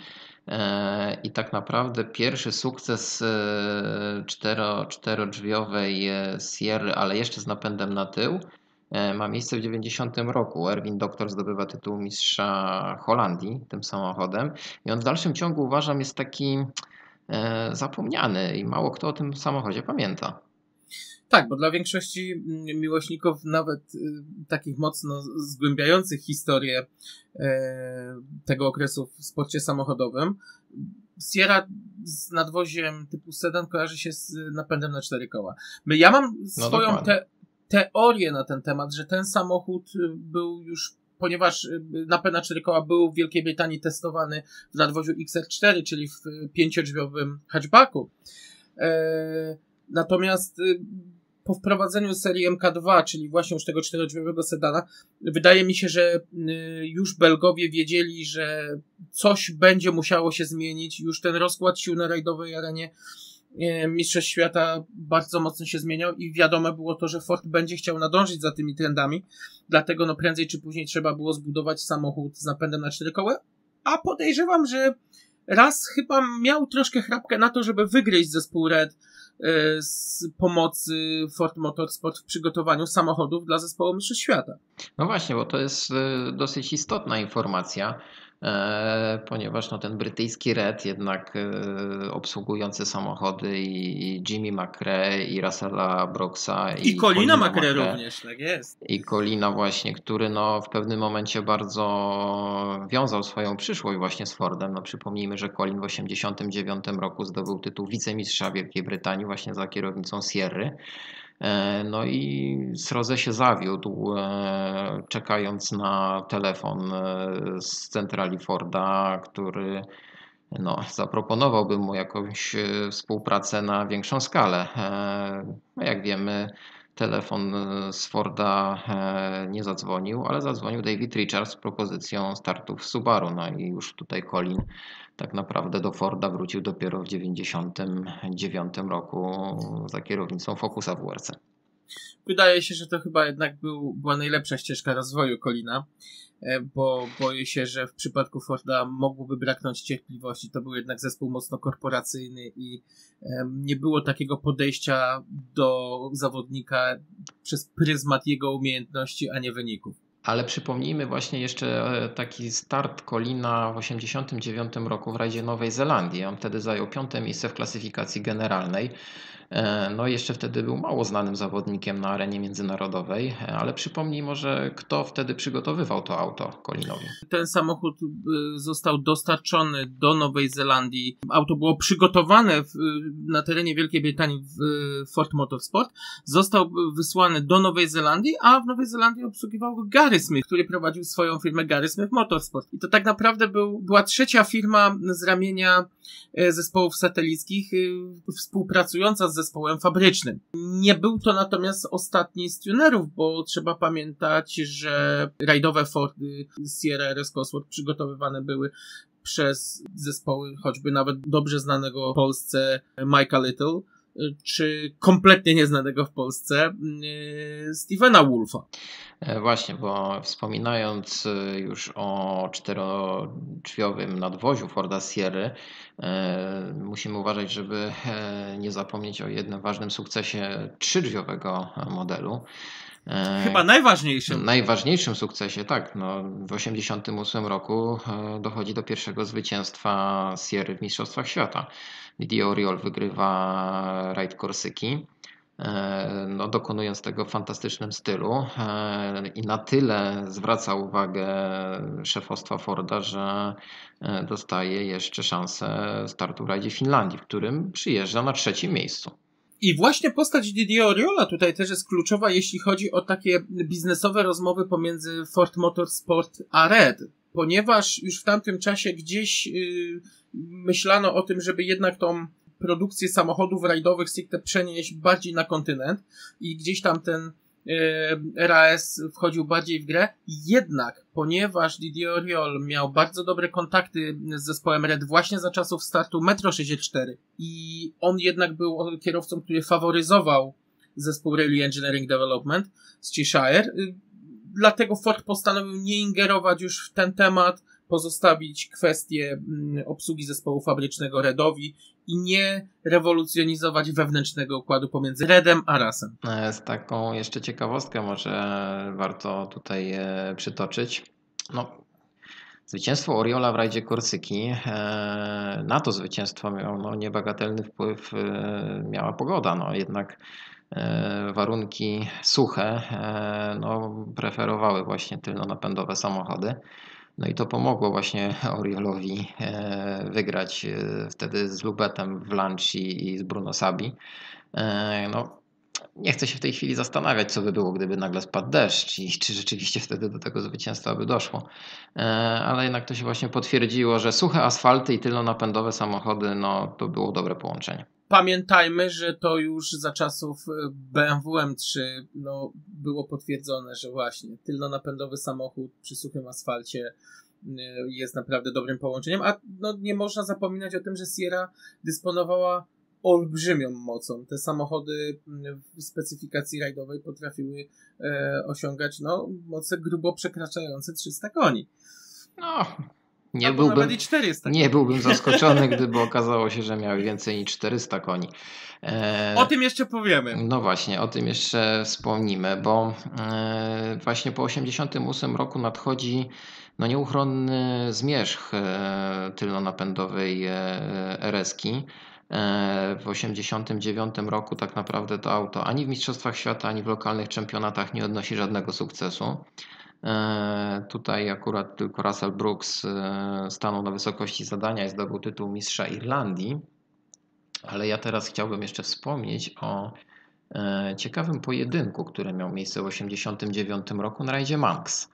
E, I tak naprawdę pierwszy sukces e, cztero, czterodrzwiowej e, Sierry, ale jeszcze z napędem na tył, e, ma miejsce w dziewięćdziesiątym roku. Erwin Doktor zdobywa tytuł mistrza Holandii tym samochodem i on w dalszym ciągu, uważam, jest taki e, zapomniany i mało kto o tym samochodzie pamięta. Tak, bo dla większości mm, miłośników, nawet y, takich mocno zgłębiających historię e, tego okresu w sporcie samochodowym, Sierra z nadwoziem typu sedan kojarzy się z napędem na cztery koła. My, ja mam swoją dokładnie. te, teorię na ten temat, że ten samochód y, był już, ponieważ y, napęd na cztery koła był w Wielkiej Brytanii testowany w nadwoziu X R cztery, czyli w y, pięciodrzwiowym hatchbacku. E, natomiast y, po wprowadzeniu serii M K dwa, czyli właśnie już tego czterodrzwiowego sedana, wydaje mi się, że już Belgowie wiedzieli, że coś będzie musiało się zmienić. Już ten rozkład sił na rajdowej arenie Mistrzostw Świata bardzo mocno się zmieniał i wiadomo było to, że Ford będzie chciał nadążyć za tymi trendami. Dlatego no prędzej czy później trzeba było zbudować samochód z napędem na cztery koła. A podejrzewam, że raz chyba miał troszkę chrapkę na to, żeby wygryźć zespół Red z pomocy Ford Motorsport w przygotowaniu samochodów dla zespołu Mistrzostw Świata. No właśnie, bo to jest e, dosyć istotna informacja, e, ponieważ no, ten brytyjski Red jednak e, obsługujący samochody i, i Jimmy McRae i Russella Brooksa I, I Colina McRae również, tak jest. I Colina właśnie, który no w pewnym momencie bardzo wiązał swoją przyszłość właśnie z Fordem. No przypomnijmy, że Colin w osiemdziesiątym dziewiątym roku zdobył tytuł wicemistrza Wielkiej Brytanii właśnie za kierownicą Sierry. No i srodze się zawiódł, czekając na telefon z centrali Forda, który no, zaproponowałby mu jakąś współpracę na większą skalę. No, jak wiemy, telefon z Forda nie zadzwonił, ale zadzwonił David Richards z propozycją startu w Subaru. No i już tutaj Colin tak naprawdę do Forda wrócił dopiero w dziewięćdziesiątym dziewiątym roku za kierownicą Focusa W R C. Wydaje się, że to chyba jednak był, była najlepsza ścieżka rozwoju Collina, bo boję się, że w przypadku Forda mogłoby braknąć cierpliwości. To był jednak zespół mocno korporacyjny i nie było takiego podejścia do zawodnika przez pryzmat jego umiejętności, a nie wyników. Ale przypomnijmy właśnie jeszcze taki start Collina w osiemdziesiątym dziewiątym roku w rajdzie Nowej Zelandii. On wtedy zajął piąte miejsce w klasyfikacji generalnej. No i jeszcze wtedy był mało znanym zawodnikiem na arenie międzynarodowej, ale przypomnij może, kto wtedy przygotowywał to auto Collinowi. Ten samochód został dostarczony do Nowej Zelandii. Auto było przygotowane w, na terenie Wielkiej Brytanii w Ford Motorsport. Został wysłany do Nowej Zelandii, a w Nowej Zelandii obsługiwał go Gary Smith, który prowadził swoją firmę Gary Smith Motorsport. I to tak naprawdę był, była trzecia firma z ramienia zespołów satelickich współpracująca z zespołem fabrycznym. Nie był to natomiast ostatni z tunerów, bo trzeba pamiętać, że rajdowe Fordy Sierra R S Cosworth przygotowywane były przez zespoły choćby nawet dobrze znanego w Polsce Mike'a Little, czy kompletnie nieznanego w Polsce Stevena Wolfa. Właśnie, bo wspominając już o czterodrzwiowym nadwoziu Forda Sierry, musimy uważać, żeby nie zapomnieć o jednym ważnym sukcesie trzydrzwiowego modelu. Chyba najważniejszym. Najważniejszym sukcesie, tak. No, w osiemdziesiątym ósmym roku dochodzi do pierwszego zwycięstwa Sierry w Mistrzostwach Świata. Didier Auriol wygrywa rajd Korsyki, no, dokonując tego w fantastycznym stylu i na tyle zwraca uwagę szefostwa Forda, że dostaje jeszcze szansę startu w rajdzie Finlandii, w którym przyjeżdża na trzecim miejscu. I właśnie postać Didier Auriola tutaj też jest kluczowa, jeśli chodzi o takie biznesowe rozmowy pomiędzy Ford Motorsport a Red, ponieważ już w tamtym czasie gdzieś yy, myślano o tym, żeby jednak tą produkcję samochodów rajdowych stricte przenieść bardziej na kontynent i gdzieś tam ten yy, R A S wchodził bardziej w grę. Jednak, ponieważ Didier Auriol miał bardzo dobre kontakty z zespołem Red właśnie za czasów startu Metro sześćdziesiąt cztery i on jednak był kierowcą, który faworyzował zespół Rally Engineering Development z Cheshire, yy, dlatego Ford postanowił nie ingerować już w ten temat, pozostawić kwestię obsługi zespołu fabrycznego Redowi i nie rewolucjonizować wewnętrznego układu pomiędzy Redem a Rasem. Z taką jeszcze ciekawostkę może warto tutaj przytoczyć. No, zwycięstwo Auriola w rajdzie Korsyki, na to zwycięstwo miał no, niebagatelny wpływ miała pogoda. No, jednak warunki suche no, preferowały właśnie tylnonapędowe samochody. No i to pomogło właśnie Auriolowi wygrać wtedy z Lubetem w Lancia i z Bruno Sabi. No, nie chcę się w tej chwili zastanawiać, co by było, gdyby nagle spadł deszcz i czy rzeczywiście wtedy do tego zwycięstwa by doszło. Ale jednak to się właśnie potwierdziło, że suche asfalty i tylnonapędowe samochody, no to było dobre połączenie. Pamiętajmy, że to już za czasów B M W M trzy no, było potwierdzone, że właśnie tylnonapędowy samochód przy suchym asfalcie jest naprawdę dobrym połączeniem, a no, nie można zapominać o tym, że Sierra dysponowała olbrzymią mocą. Te samochody w specyfikacji rajdowej potrafiły e, osiągać no, moce grubo przekraczające trzysta koni. No... Nie Albo byłbym, nawet i czterysta. nie byłbym zaskoczony, gdyby okazało się, że miały więcej niż czterysta koni. E... O tym jeszcze powiemy. No właśnie, o tym jeszcze wspomnimy, bo e, właśnie po osiemdziesiątym ósmym roku nadchodzi no, nieuchronny zmierzch e, tylnonapędowej e, R S-ki. E, w osiemdziesiątym dziewiątym roku tak naprawdę to auto ani w Mistrzostwach Świata, ani w lokalnych czempionatach nie odnosi żadnego sukcesu. Tutaj akurat tylko Russell Brooks stanął na wysokości zadania i zdobył tytuł mistrza Irlandii, ale ja teraz chciałbym jeszcze wspomnieć o ciekawym pojedynku, który miał miejsce w osiemdziesiątym dziewiątym roku na rajdzie Manx.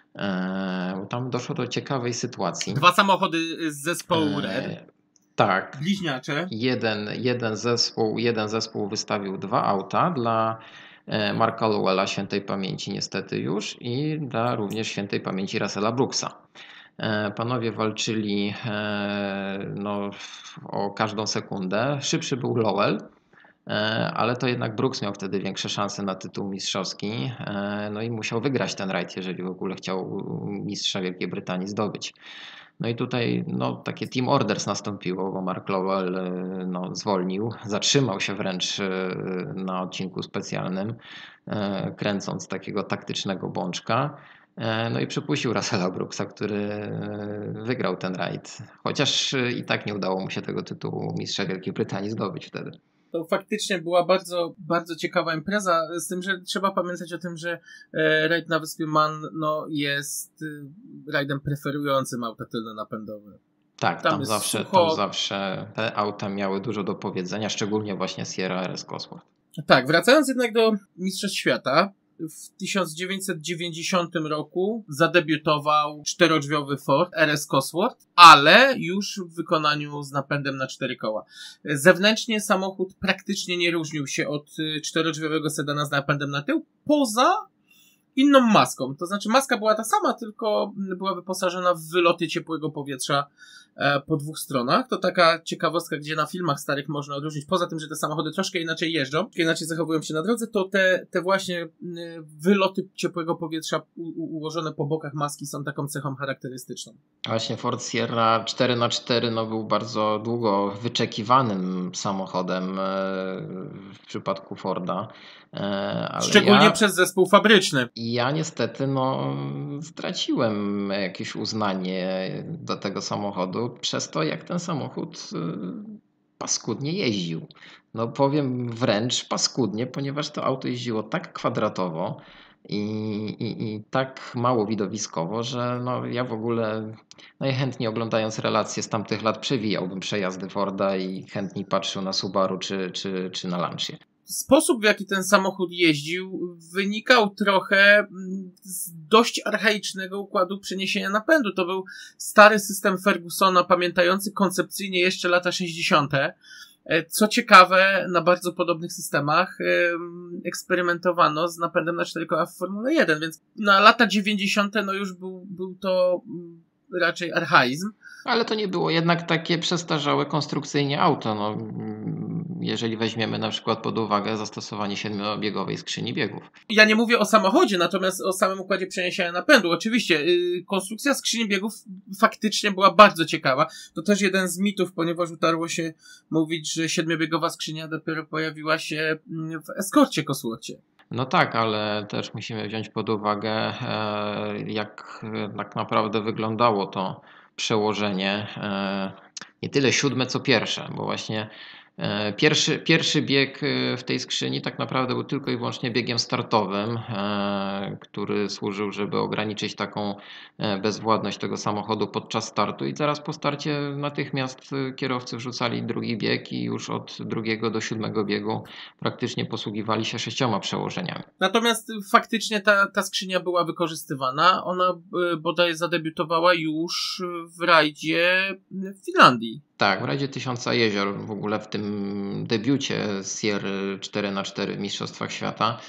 Tam doszło do ciekawej sytuacji. Dwa samochody z zespołu Red. Tak. Bliźniacze. Jeden, jeden, zespół, jeden zespół wystawił dwa auta dla Marka Lowella, świętej pamięci niestety już, i dla również świętej pamięci Russella Brooksa. Panowie walczyli no, o każdą sekundę. Szybszy był Lowell, ale to jednak Brooks miał wtedy większe szanse na tytuł mistrzowski, no i musiał wygrać ten rajd, jeżeli w ogóle chciał mistrza Wielkiej Brytanii zdobyć. No i tutaj no, takie team orders nastąpiło, bo Mark Lovell no, zwolnił, zatrzymał się wręcz na odcinku specjalnym, kręcąc takiego taktycznego bączka. No i przepuścił Russella Brooksa, który wygrał ten rajd. Chociaż i tak nie udało mu się tego tytułu mistrza Wielkiej Brytanii zdobyć wtedy. To faktycznie była bardzo, bardzo ciekawa impreza, z tym, że trzeba pamiętać o tym, że rajd na wyspie Man no, jest rajdem preferującym auta tylno-napędowe. Tak, tam, tam, jest zawsze, sucho. tam zawsze te auta miały dużo do powiedzenia, szczególnie właśnie Sierra R S Cosworth. Tak, wracając jednak do Mistrzostw Świata, w tysiąc dziewięćset dziewięćdziesiątym roku zadebiutował czterodrzwiowy Ford R S Cosworth, ale już w wykonaniu z napędem na cztery koła. Zewnętrznie samochód praktycznie nie różnił się od czterodrzwiowego sedana z napędem na tył, poza inną maską. To znaczy maska była ta sama, tylko była wyposażona w wyloty ciepłego powietrza po dwóch stronach. To taka ciekawostka, gdzie na filmach starych można odróżnić, poza tym, że te samochody troszkę inaczej jeżdżą, inaczej zachowują się na drodze, to te, te właśnie wyloty ciepłego powietrza u, ułożone po bokach maski są taką cechą charakterystyczną. Właśnie Ford Sierra cztery na cztery no, był bardzo długo wyczekiwanym samochodem w przypadku Forda. Ale Szczególnie ja, przez zespół fabryczny. Ja niestety no, straciłem jakieś uznanie do tego samochodu przez to, jak ten samochód paskudnie jeździł. No powiem wręcz paskudnie, ponieważ to auto jeździło tak kwadratowo i, i, i tak mało widowiskowo, że no, ja w ogóle najchętniej oglądając relacje z tamtych lat przewijałbym przejazdy Forda i chętniej patrzył na Subaru czy, czy, czy na Lancia. Sposób, w jaki ten samochód jeździł, wynikał trochę z dość archaicznego układu przeniesienia napędu. To był stary system Fergusona, pamiętający koncepcyjnie jeszcze lata sześćdziesiąte. Co ciekawe, na bardzo podobnych systemach eksperymentowano z napędem na cztery koła w Formule jeden, więc na lata dziewięćdziesiąte no już był, był to raczej archaizm. Ale to nie było jednak takie przestarzałe konstrukcyjnie auto. No, jeżeli weźmiemy na przykład pod uwagę zastosowanie siedmiobiegowej skrzyni biegów. Ja nie mówię o samochodzie, natomiast o samym układzie przeniesienia napędu. Oczywiście yy, konstrukcja skrzyni biegów faktycznie była bardzo ciekawa. To też jeden z mitów, ponieważ utarło się mówić, że siedmiobiegowa skrzynia dopiero pojawiła się w Escorcie Cosworthie. No tak, ale też musimy wziąć pod uwagę, jak tak naprawdę wyglądało to przełożenie, nie tyle siódme co pierwsze, bo właśnie Pierwszy, pierwszy bieg w tej skrzyni tak naprawdę był tylko i wyłącznie biegiem startowym, który służył, żeby ograniczyć taką bezwładność tego samochodu podczas startu i zaraz po starcie natychmiast kierowcy wrzucali drugi bieg i już od drugiego do siódmego biegu praktycznie posługiwali się sześcioma przełożeniami. Natomiast faktycznie ta, ta skrzynia była wykorzystywana. Ona bodaj zadebiutowała już w rajdzie w Finlandii. Tak, w rajdzie Tysiąca Jezior, w ogóle w tym debiucie Sierry cztery na cztery w Mistrzostwach Świata.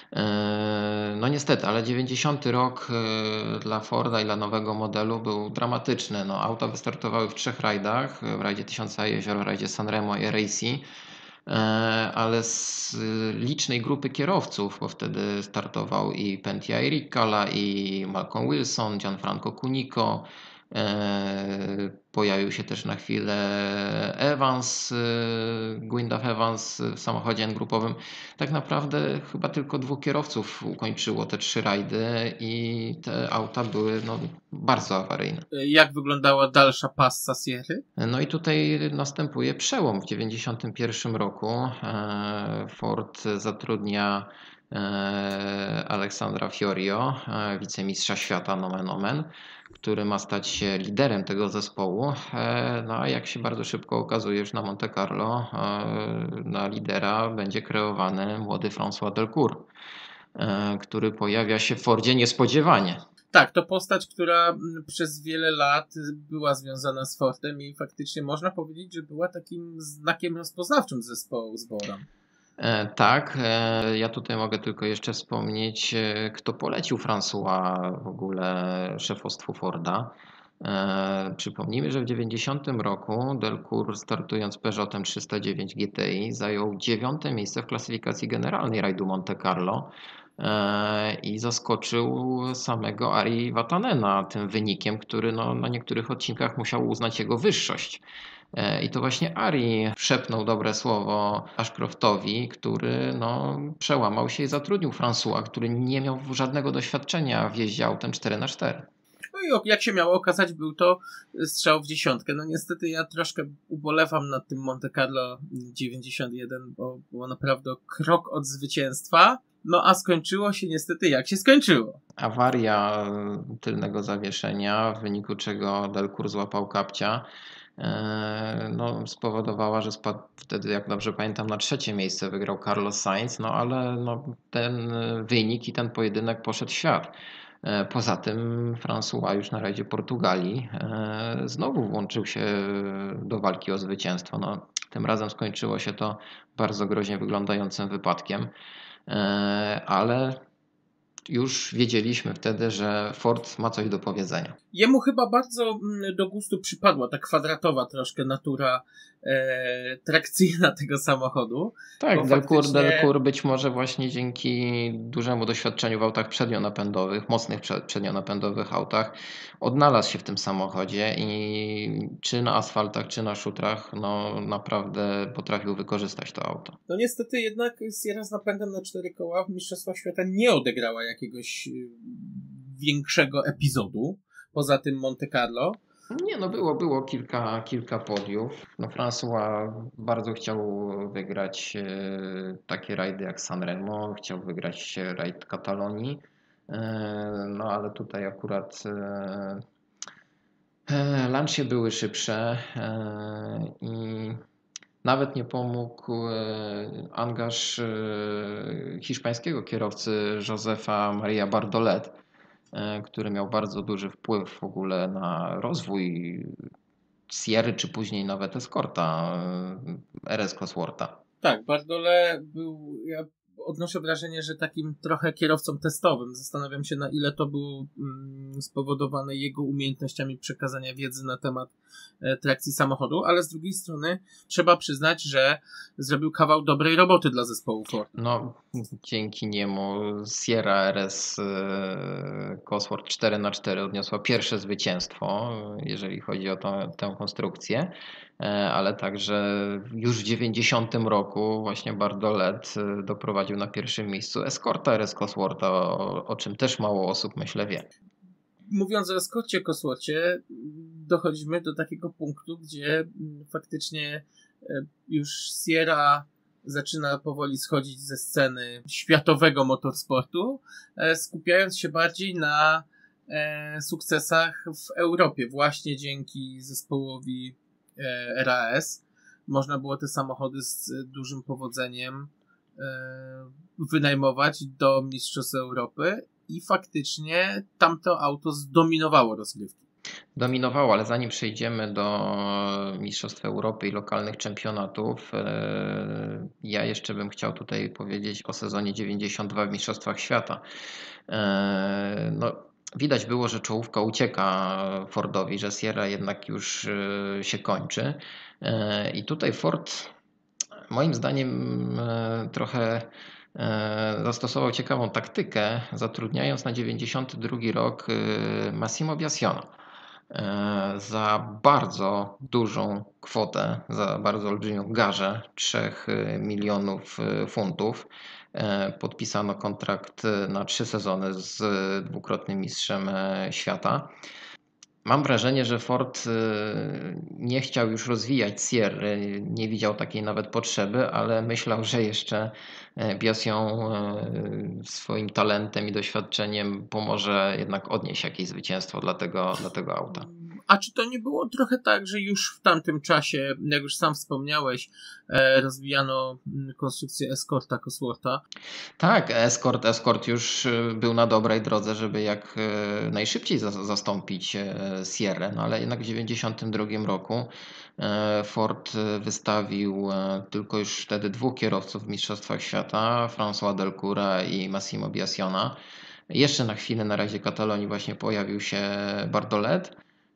No niestety, ale dziewięćdziesiąty rok dla Forda i dla nowego modelu był dramatyczny. No, auta wystartowały w trzech rajdach, w rajdzie Tysiąca Jezior, w rajdzie Sanremo i Racing, ale z licznej grupy kierowców, bo wtedy startował i Pentia Riccicola, i Malcolm Wilson, Gianfranco Cunico. Pojawił się też na chwilę Evans, Gwyndaf Evans w samochodzie grupowym. Tak naprawdę chyba tylko dwóch kierowców ukończyło te trzy rajdy i te auta były no, bardzo awaryjne. Jak wyglądała dalsza passa Sierry? No i tutaj następuje przełom. W dziewięćdziesiątym pierwszym roku Ford zatrudnia Aleksandra Fiorio, wicemistrza świata nomen omen, który ma stać się liderem tego zespołu. No a jak się bardzo szybko okazuje już na Monte Carlo, na lidera będzie kreowany młody François Delcourt, który pojawia się w Fordzie niespodziewanie. Tak, to postać, która przez wiele lat była związana z Fordem i faktycznie można powiedzieć, że była takim znakiem rozpoznawczym zespołu z Bora. Tak, ja tutaj mogę tylko jeszcze wspomnieć, kto polecił François w ogóle szefostwu Forda. E, przypomnijmy, że w dziewięćdziesiątym roku Delcourt, startując Peugeotem trzysta dziewięć G T I, zajął dziewiąte miejsce w klasyfikacji generalnej rajdu Monte Carlo e, i zaskoczył samego Ari Vatanena tym wynikiem, który no, na niektórych odcinkach musiał uznać jego wyższość. E, I to właśnie Ari szepnął dobre słowo Ashcroftowi, który no, przełamał się i zatrudnił Françoisa, który nie miał żadnego doświadczenia w jeździe autem cztery na cztery. No i jak się miało okazać, był to strzał w dziesiątkę. No niestety ja troszkę ubolewam nad tym Monte Carlo dziewięćdziesiąt jeden, bo było naprawdę krok od zwycięstwa. No a skończyło się niestety jak się skończyło. Awaria tylnego zawieszenia, w wyniku czego Delcourt złapał kapcia, no, spowodowała, że spadł wtedy, jak dobrze pamiętam, na trzecie miejsce, wygrał Carlos Sainz, no ale no, ten wynik i ten pojedynek poszedł w świat. Poza tym François już na rajdzie Portugalii znowu włączył się do walki o zwycięstwo. No, tym razem skończyło się to bardzo groźnie wyglądającym wypadkiem, ale już wiedzieliśmy wtedy, że Ford ma coś do powiedzenia. Jemu chyba bardzo do gustu przypadła ta kwadratowa troszkę natura e, trakcyjna tego samochodu. Tak, Delcourt, faktycznie... Delcourt być może właśnie dzięki dużemu doświadczeniu w autach przednionapędowych, mocnych przednionapędowych autach, odnalazł się w tym samochodzie i czy na asfaltach, czy na szutrach, no naprawdę potrafił wykorzystać to auto. No niestety jednak Sierra z napędem na cztery koła w Mistrzostwach Świata nie odegrała jakiegoś większego epizodu, poza tym Monte Carlo. Nie, no było, było kilka, kilka podiów. No François bardzo chciał wygrać e, takie rajdy jak Sanremo, chciał wygrać rajd Katalonii, e, no ale tutaj akurat e, e, Lancia były szybsze e, i nawet nie pomógł e, angaż e, hiszpańskiego kierowcy Josefa Maria Bardolet, który miał bardzo duży wpływ w ogóle na rozwój Sierry, czy później nawet Escorta, R S Coswortha. Tak, Bardolet był, ja odnoszę wrażenie, że takim trochę kierowcą testowym. Zastanawiam się, na ile to było mm, spowodowane jego umiejętnościami przekazania wiedzy na temat e, trakcji samochodu, ale z drugiej strony trzeba przyznać, że zrobił kawał dobrej roboty dla zespołu Ford. No, dzięki niemu Sierra R S e, Cosworth cztery na cztery odniosła pierwsze zwycięstwo, jeżeli chodzi o to, tę konstrukcję. Ale także już w dziewięćdziesiątym roku właśnie Bardolet doprowadził na pierwszym miejscu Escorta R S Coswortha, o, o czym też mało osób, myślę, wie. Mówiąc o Escorcie Cosworthie, dochodzimy do takiego punktu, gdzie faktycznie już Sierra zaczyna powoli schodzić ze sceny światowego motorsportu, skupiając się bardziej na sukcesach w Europie, właśnie dzięki zespołowi R A S. Można było te samochody z dużym powodzeniem wynajmować do Mistrzostw Europy i faktycznie tamto auto zdominowało rozgrywki. Dominowało, ale zanim przejdziemy do Mistrzostw Europy i lokalnych czempionatów, ja jeszcze bym chciał tutaj powiedzieć o sezonie dziewięćdziesiątym drugim w Mistrzostwach Świata. No, widać było, że czołówka ucieka Fordowi, że Sierra jednak już się kończy. I tutaj Ford, moim zdaniem, trochę zastosował ciekawą taktykę, zatrudniając na dziewięćdziesiąty drugi rok Massimo Biasiona za bardzo dużą kwotę, za bardzo olbrzymią garzę trzech milionów funtów. Podpisano kontrakt na trzy sezony z dwukrotnym mistrzem świata. Mam wrażenie, że Ford nie chciał już rozwijać Sierry, nie widział takiej nawet potrzeby, ale myślał, że jeszcze Biasion swoim talentem i doświadczeniem pomoże jednak odnieść jakieś zwycięstwo dla tego, dla tego auta. A czy to nie było trochę tak, że już w tamtym czasie, jak już sam wspomniałeś, rozwijano konstrukcję Escorta Coswortha? Tak, Escort, Escort już był na dobrej drodze, żeby jak najszybciej za, zastąpić Sierrę, no ale jednak w dziewięćdziesiątym drugim roku Ford wystawił tylko już wtedy dwóch kierowców w Mistrzostwach Świata, François Delcourta i Massimo Biasiona. Jeszcze na chwilę na razie Katalonii właśnie pojawił się Bardolet.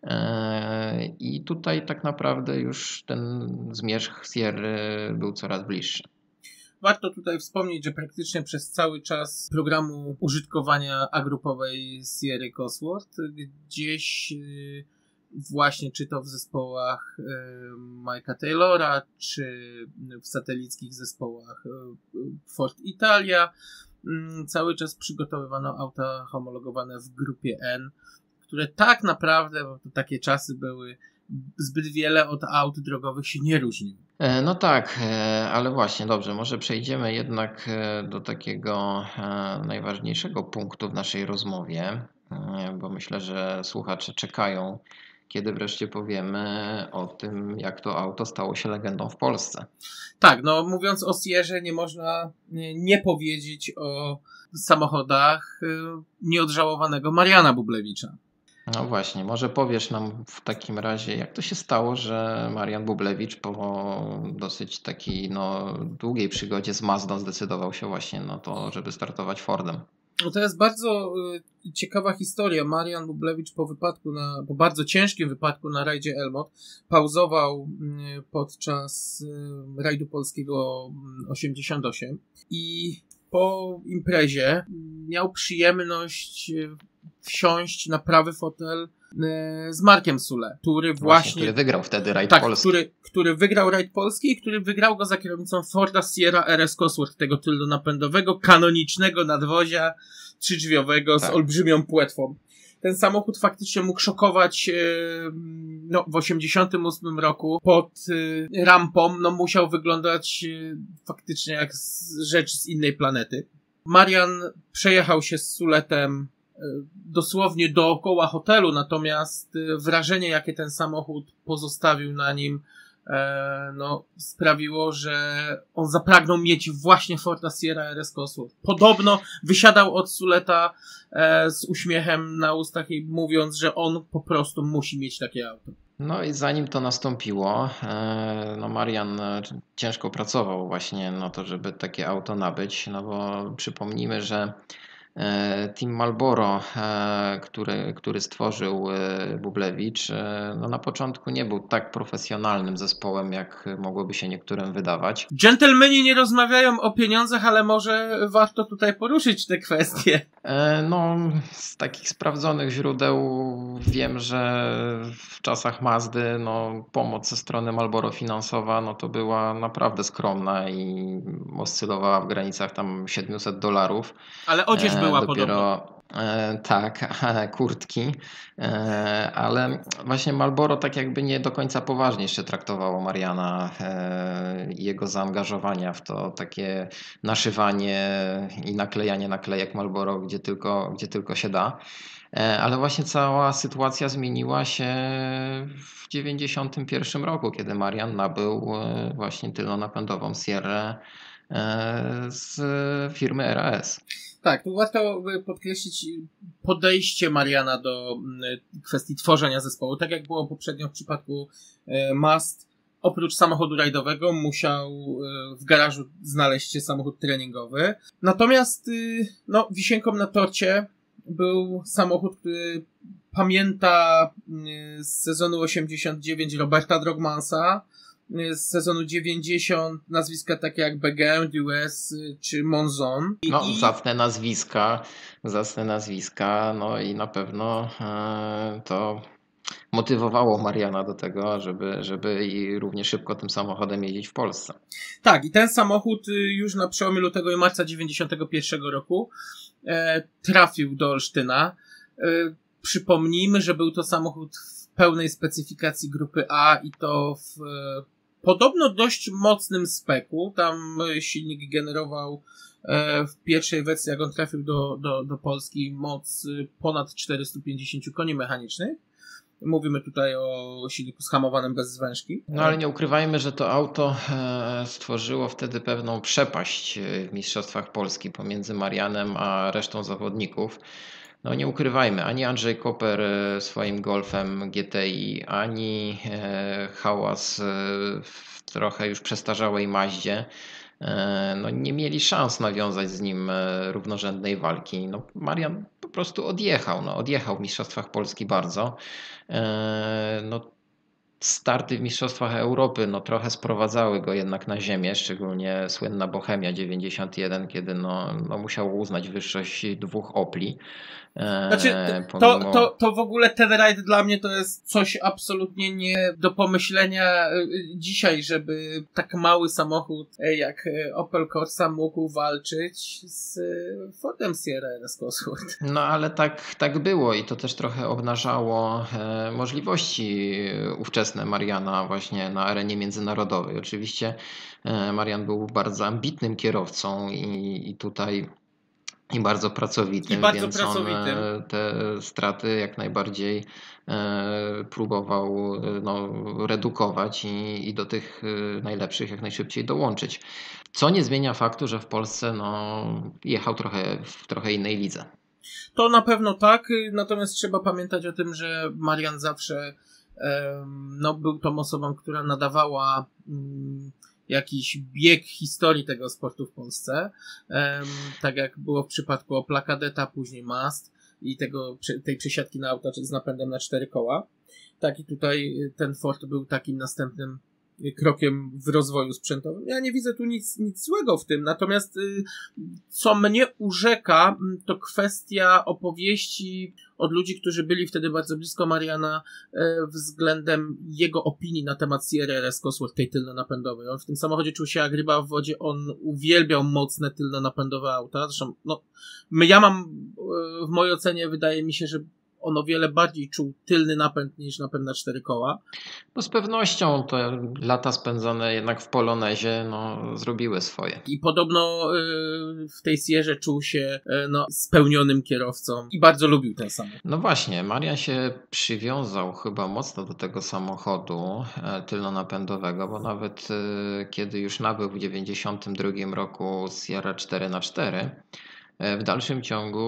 I tutaj tak naprawdę już ten zmierzch Sierry był coraz bliższy. Warto tutaj wspomnieć, że praktycznie przez cały czas programu użytkowania agrupowej Sierry Cosworth gdzieś właśnie czy to w zespołach Mike'a Taylora, czy w satelickich zespołach Ford Italia cały czas przygotowywano auta homologowane w grupie N, które tak naprawdę, bo to takie czasy były, zbyt wiele od aut drogowych się nie różniły. No tak, ale właśnie, dobrze, może przejdziemy jednak do takiego najważniejszego punktu w naszej rozmowie, bo myślę, że słuchacze czekają, kiedy wreszcie powiemy o tym, jak to auto stało się legendą w Polsce. Tak, no mówiąc o Sierrze, nie można nie powiedzieć o samochodach nieodżałowanego Mariana Bublewicza. No właśnie, może powiesz nam w takim razie, jak to się stało, że Marian Bublewicz po dosyć takiej no, długiej przygodzie z Mazdą zdecydował się właśnie na to, żeby startować Fordem. No to jest bardzo y, ciekawa historia. Marian Bublewicz po wypadku, na, po bardzo ciężkim wypadku na rajdzie Elmot pauzował y, podczas y, rajdu polskiego osiemdziesiąt osiem i po imprezie miał przyjemność y, wsiąść na prawy fotel z Markiem Sule, który właśnie, właśnie który wygrał wtedy rajd tak, polski. Który, który wygrał rajd polski i który wygrał go za kierownicą Forda Sierra R S Cosworth, tego tylnonapędowego, kanonicznego nadwozia trzydrzwiowego tak. z olbrzymią płetwą. Ten samochód faktycznie mógł szokować no, w osiemdziesiątym ósmym roku pod rampą, no musiał wyglądać faktycznie jak rzecz z innej planety. Marian przejechał się z Suletem dosłownie dookoła hotelu, natomiast wrażenie, jakie ten samochód pozostawił na nim, e, no, sprawiło, że on zapragnął mieć właśnie Forda Sierra R S Cosworth. Podobno wysiadał od Suleta e, z uśmiechem na ustach i mówiąc, że on po prostu musi mieć takie auto. No i zanim to nastąpiło, no Marian ciężko pracował właśnie na to, żeby takie auto nabyć, no bo przypomnijmy, że Team Marlboro, który, który stworzył Bublewicz, no na początku nie był tak profesjonalnym zespołem, jak mogłoby się niektórym wydawać. Dżentelmeni nie rozmawiają o pieniądzach, ale może warto tutaj poruszyć te kwestie. No, z takich sprawdzonych źródeł wiem, że w czasach Mazdy no, pomoc ze strony Marlboro finansowa no, to była naprawdę skromna i oscylowała w granicach tam siedemset dolarów. Ale odzież była Dopiero, podobno. E, tak, kurtki, e, ale właśnie Marlboro tak jakby nie do końca poważnie jeszcze traktowało Mariana e, i jego zaangażowania w to takie naszywanie i naklejanie naklejek Marlboro, gdzie tylko, gdzie tylko się da. E, ale właśnie cała sytuacja zmieniła się w dziewięćdziesiątym pierwszym roku, kiedy Marian nabył e, właśnie tylnonapędową Sierrę e, z firmy R A S. Tak, tu warto podkreślić podejście Mariana do kwestii tworzenia zespołu. Tak jak było poprzednio w przypadku Mazd, oprócz samochodu rajdowego musiał w garażu znaleźć się samochód treningowy. Natomiast no, wisienką na torcie był samochód, który pamięta z sezonu osiemdziesiąt dziewięć Roberta Drogmansa, z sezonu dziewięćdziesiąt nazwiska takie jak Begin, Dues czy Monzon. No, I... zacne nazwiska, zacne nazwiska, no i na pewno e, to motywowało Mariana do tego, żeby, żeby i równie szybko tym samochodem jeździć w Polsce. Tak, i ten samochód już na przełomie lutego i marca dziewięćdziesiątego pierwszego roku e, trafił do Olsztyna. E, przypomnijmy, że był to samochód w pełnej specyfikacji grupy A i to w e, podobno dość mocnym speku. Tam silnik generował e, w pierwszej wersji, jak on trafił do, do, do Polski, moc ponad czterysta pięćdziesiąt koni mechanicznych. Mówimy tutaj o silniku zhamowanym bez zwężki. No ale nie ukrywajmy, że to auto stworzyło wtedy pewną przepaść w Mistrzostwach Polski pomiędzy Marianem a resztą zawodników. No nie ukrywajmy, ani Andrzej Koper swoim Golfem G T I, ani Hałas w trochę już przestarzałej Maździe no nie mieli szans nawiązać z nim równorzędnej walki. No Marian po prostu odjechał. No, odjechał w Mistrzostwach Polski bardzo. No, starty w Mistrzostwach Europy no, trochę sprowadzały go jednak na ziemię, szczególnie słynna Bohemia dziewięćdziesiąt jeden, kiedy no, no musiał uznać wyższość dwóch Opli. Znaczy, to, pomimo... to, to w ogóle ten rajd dla mnie to jest coś absolutnie nie do pomyślenia dzisiaj, żeby tak mały samochód jak Opel Corsa mógł walczyć z Fordem Sierra R S Cosworth. No ale tak, tak było i to też trochę obnażało możliwości ówczesne Mariana właśnie na arenie międzynarodowej. Oczywiście Marian był bardzo ambitnym kierowcą i, i tutaj i bardzo pracowitym, I bardzo więc pracowitym. on te straty jak najbardziej próbował no, redukować i, i do tych najlepszych jak najszybciej dołączyć. Co nie zmienia faktu, że w Polsce no, jechał trochę w trochę innej lidze. To na pewno tak, natomiast trzeba pamiętać o tym, że Marian zawsze no, był tą osobą, która nadawała jakiś bieg historii tego sportu w Polsce, tak jak było w przypadku Opla Kadeta, później Mast i tego, tej przesiadki na auta z napędem na cztery koła. Tak i tutaj ten Ford był takim następnym krokiem w rozwoju sprzętowym. Ja nie widzę tu nic, nic złego w tym, natomiast co mnie urzeka, to kwestia opowieści od ludzi, którzy byli wtedy bardzo blisko Mariana względem jego opinii na temat Sierra R S Cosworth, tej tylno-napędowej. On w tym samochodzie czuł się jak ryba w wodzie, on uwielbiał mocne tylno-napędowe auta. Zresztą, no, ja mam, w mojej ocenie wydaje mi się, że on o wiele bardziej czuł tylny napęd niż napęd na cztery koła. No z pewnością te lata spędzone jednak w Polonezie no, zrobiły swoje. I podobno y, w tej Sierrze czuł się y, no, spełnionym kierowcą i bardzo lubił ten samochód. No właśnie, Marian się przywiązał chyba mocno do tego samochodu e, tylnonapędowego, bo nawet e, kiedy już nabył w dziewięćdziesiątym drugim roku Sierra cztery na cztery, w dalszym ciągu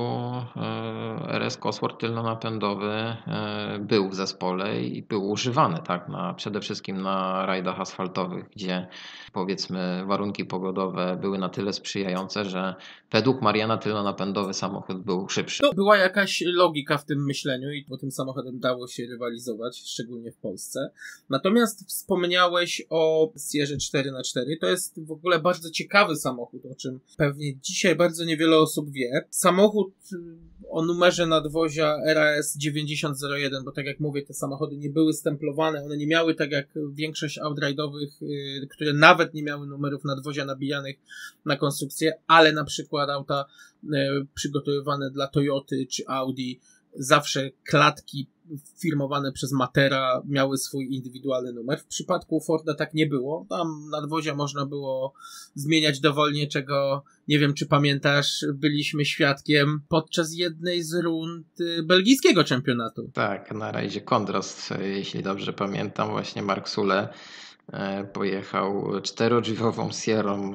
R S Cosworth tylnonapędowy był w zespole i był używany tak, na, przede wszystkim na rajdach asfaltowych, gdzie powiedzmy warunki pogodowe były na tyle sprzyjające, że według Mariana tylnonapędowy samochód był szybszy. To była jakaś logika w tym myśleniu i po tym samochodem dało się rywalizować, szczególnie w Polsce. Natomiast wspomniałeś o Sierrze cztery na cztery. To jest w ogóle bardzo ciekawy samochód, o czym pewnie dzisiaj bardzo niewiele osób wie. Samochód o numerze nadwozia R A S dziewięćdziesiąt zero jeden, bo tak jak mówię, te samochody nie były stemplowane, one nie miały tak jak większość outride'owych, które nawet nie miały numerów nadwozia nabijanych na konstrukcję, ale na przykład auta przygotowywane dla Toyoty czy Audi, zawsze klatki firmowane przez Matera miały swój indywidualny numer. W przypadku Forda tak nie było. Tam nadwozia można było zmieniać dowolnie, czego nie wiem, czy pamiętasz, byliśmy świadkiem podczas jednej z rund belgijskiego czempionatu. Tak, na rajdzie Kondrost, jeśli dobrze pamiętam, właśnie Mark Sule pojechał czterodrzwiową Sierrą